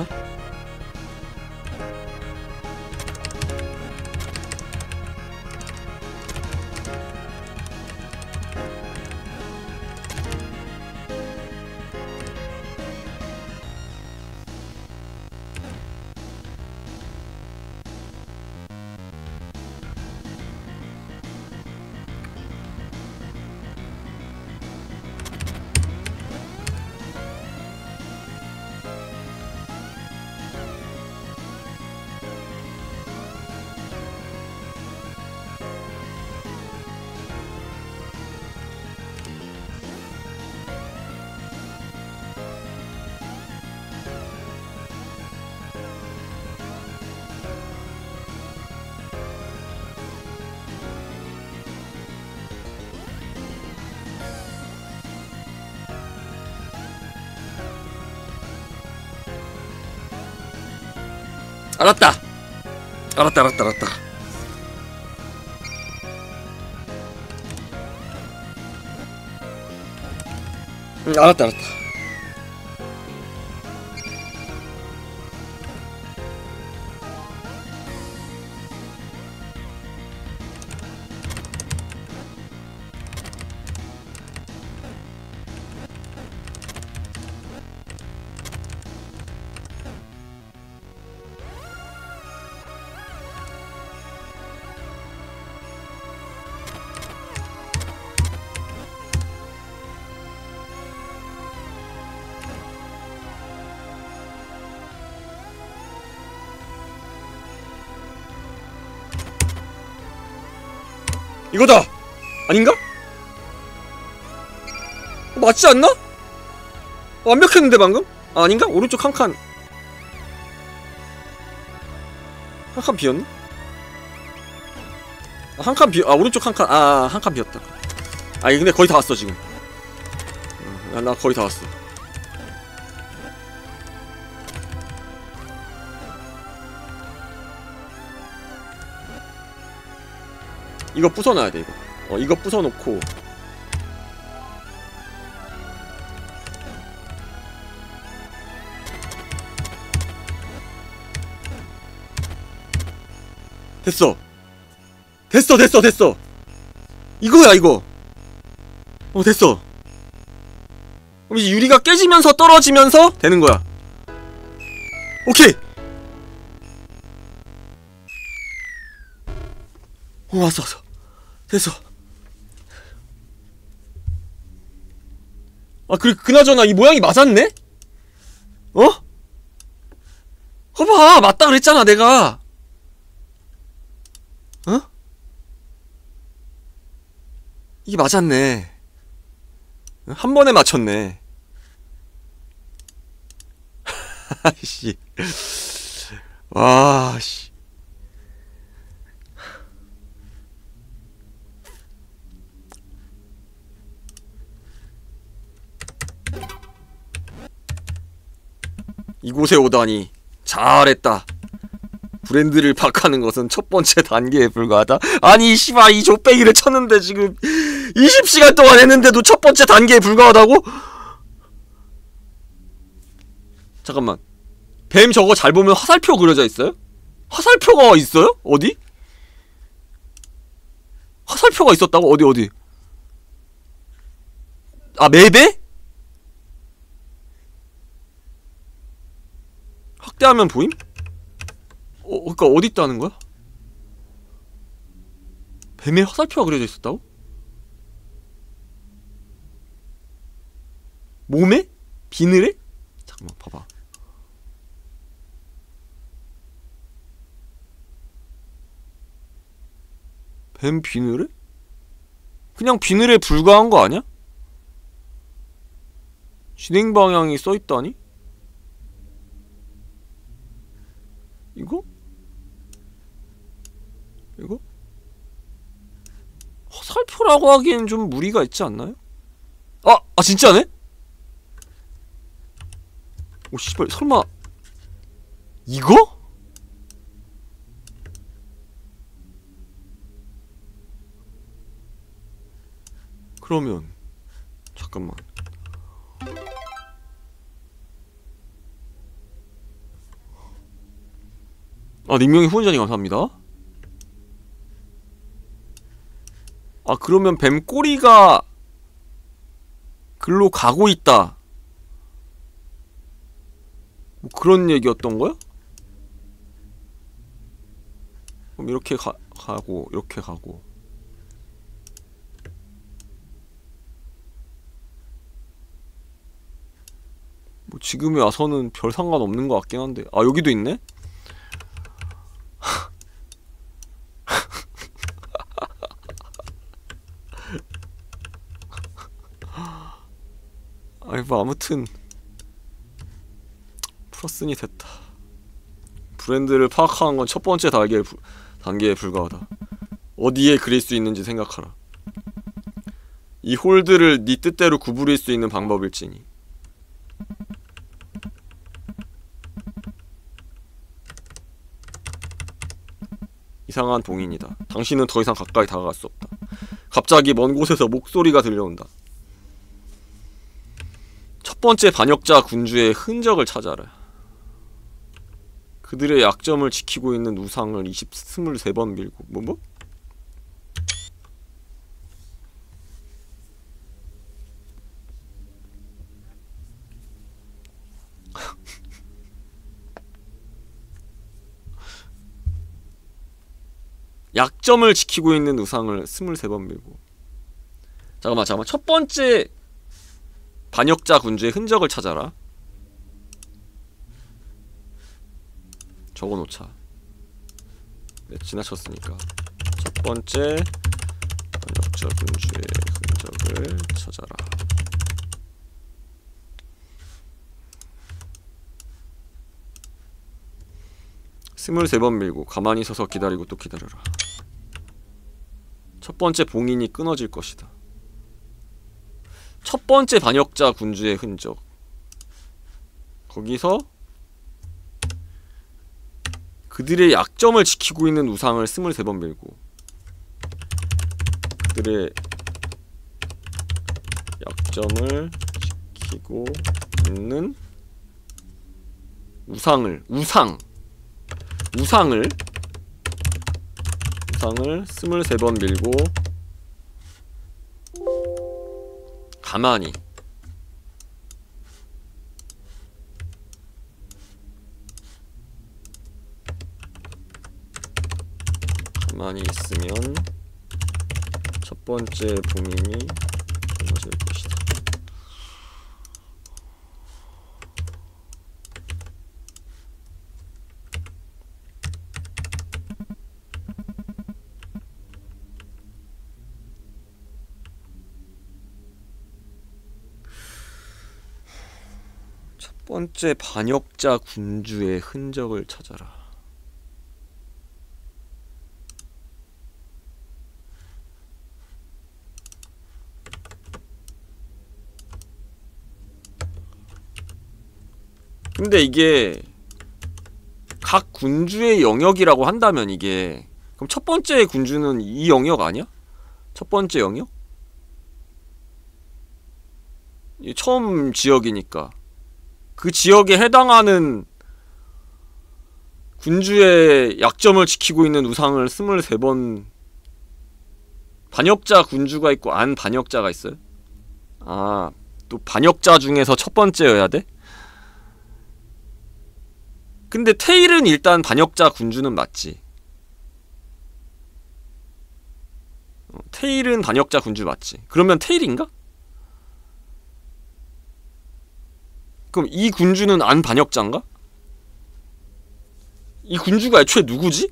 알았다! 알았다 알았다 알았다. 응 알았다 알았다. 이거다! 아닌가? 맞지 않나? 완벽했는데 방금? 아, 아닌가? 오른쪽 한 칸 한 칸 비었나? 아, 한 칸 비.. 아 오른쪽 한 칸.. 아 한 칸 비었다. 아 근데 거의 다 왔어 지금. 어, 나 거의 다 왔어. 이거 부숴놔야 돼 이거. 어 이거 부숴놓고 됐어 됐어 됐어 됐어 이거야 이거. 어 됐어. 그럼 이제 유리가 깨지면서 떨어지면서 되는 거야. 오케이. 어 왔어 왔어 됐어. 아 그, 그나저나 이 모양이 맞았네? 어? 거봐 맞다 그랬잖아 내가. 어? 이게 맞았네. 한 번에 맞췄네. 아이씨. 와, 씨. 이곳에 오다니 잘했다. 브랜드를 파악하는 것은 첫 번째 단계에 불과하다? 아니 씨발 이 족배기를 쳤는데 지금 이십 시간 동안 했는데도 첫 번째 단계에 불과하다고? 잠깐만 뱀 저거 잘 보면 화살표 그려져 있어요? 화살표가 있어요? 어디? 화살표가 있었다고? 어디 어디? 아 맵에? 확대하면 보임? 어, 그니까 어디 있다는 거야? 뱀에 화살표가 그려져 있었다고? 몸에? 비늘에? 잠깐만 봐봐. 뱀 비늘에? 그냥 비늘에 불과한 거 아니야? 진행 방향이 써있다니? 이거? 이거? 화살표라고 하기엔 좀 무리가 있지 않나요? 아! 아 진짜네? 오 씨발 설마 이거? 그러면 잠깐만 아 닉명이 후원자님 감사합니다. 아 그러면 뱀 꼬리가 글로 가고 있다 뭐 그런 얘기였던 거야? 그럼 이렇게 가, 가고 이렇게 가고 뭐 지금에 와서는 별 상관없는 것 같긴 한데 아 여기도 있네? 아니 뭐 아무튼 풀었으니 됐다. 브랜드를 파악하는 건 첫 번째 단계에, 부, 단계에 불과하다. 어디에 그릴 수 있는지 생각하라. 이 홀드를 네 뜻대로 구부릴 수 있는 방법일지니. 이상한 동인이다. 당신은 더 이상 가까이 다가갈 수 없다. 갑자기 먼 곳에서 목소리가 들려온다. 첫 번째 반역자 군주의 흔적을 찾아라. 그들의 약점을 지키고 있는 우상을 이십삼 번 밀고 뭐 뭐? 약점을 지키고 있는 우상을 이십삼 번 밀고. 잠깐만 잠깐만 첫 번째 반역자 군주의 흔적을 찾아라. 적어놓자. 네, 지나쳤으니까. 첫 번째 반역자 군주의 흔적을 찾아라. 스물세 번 밀고 가만히 서서 기다리고 또 기다려라. 첫 번째 봉인이 끊어질 것이다. 첫 번째 반역자 군주의 흔적. 거기서 그들의 약점을 지키고 있는 우상을 스물세 번 밀고 그들의 약점을 지키고 있는 우상을 우상 우상을 우상을 스물세 번 밀고 가만히 가만히 있으면 첫 번째 봉인이 끊어질 것이다. 첫 번째 반역자 군주의 흔적을 찾아라. 근데 이게 각 군주의 영역이라고 한다면 이게 그럼 첫 번째 군주는 이 영역 아니야? 첫 번째 영역? 이 처음 지역이니까 그 지역에 해당하는 군주의 약점을 지키고 있는 우상을 스물세 번 반역자 군주가 있고 안 반역자가 있어요? 아, 또 반역자 중에서 첫 번째여야 돼? 근데 테일은 일단 반역자 군주는 맞지. 어, 테일은 반역자 군주 맞지. 그러면 테일인가? 그럼 이 군주는 안 반역자인가? 이 군주가 애초에 누구지?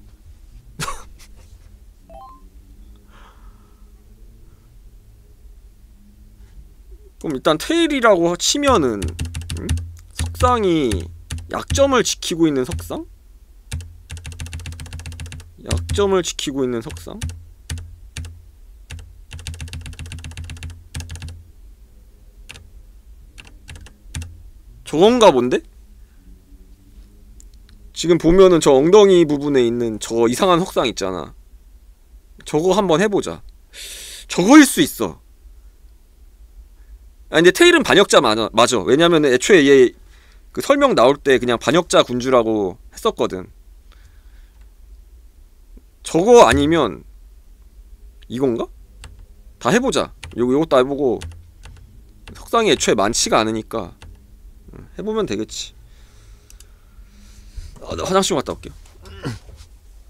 그럼 일단 테일이라고 치면은 음? 석상이 약점을 지키고 있는 석상? 약점을 지키고 있는 석상? 저건가 본데? 지금 보면은 저 엉덩이 부분에 있는 저 이상한 석상 있잖아. 저거 한번 해보자. 저거일 수 있어. 아 근데 테일은 반역자 맞아. 맞아. 왜냐면은 애초에 얘 그 설명 나올 때 그냥 반역자 군주라고 했었거든. 저거 아니면 이건가? 다 해보자. 요거 요것도 해보고 석상이 애초에 많지가 않으니까 해보면 되겠지. 아, 나 화장실 좀 갔다 올게요.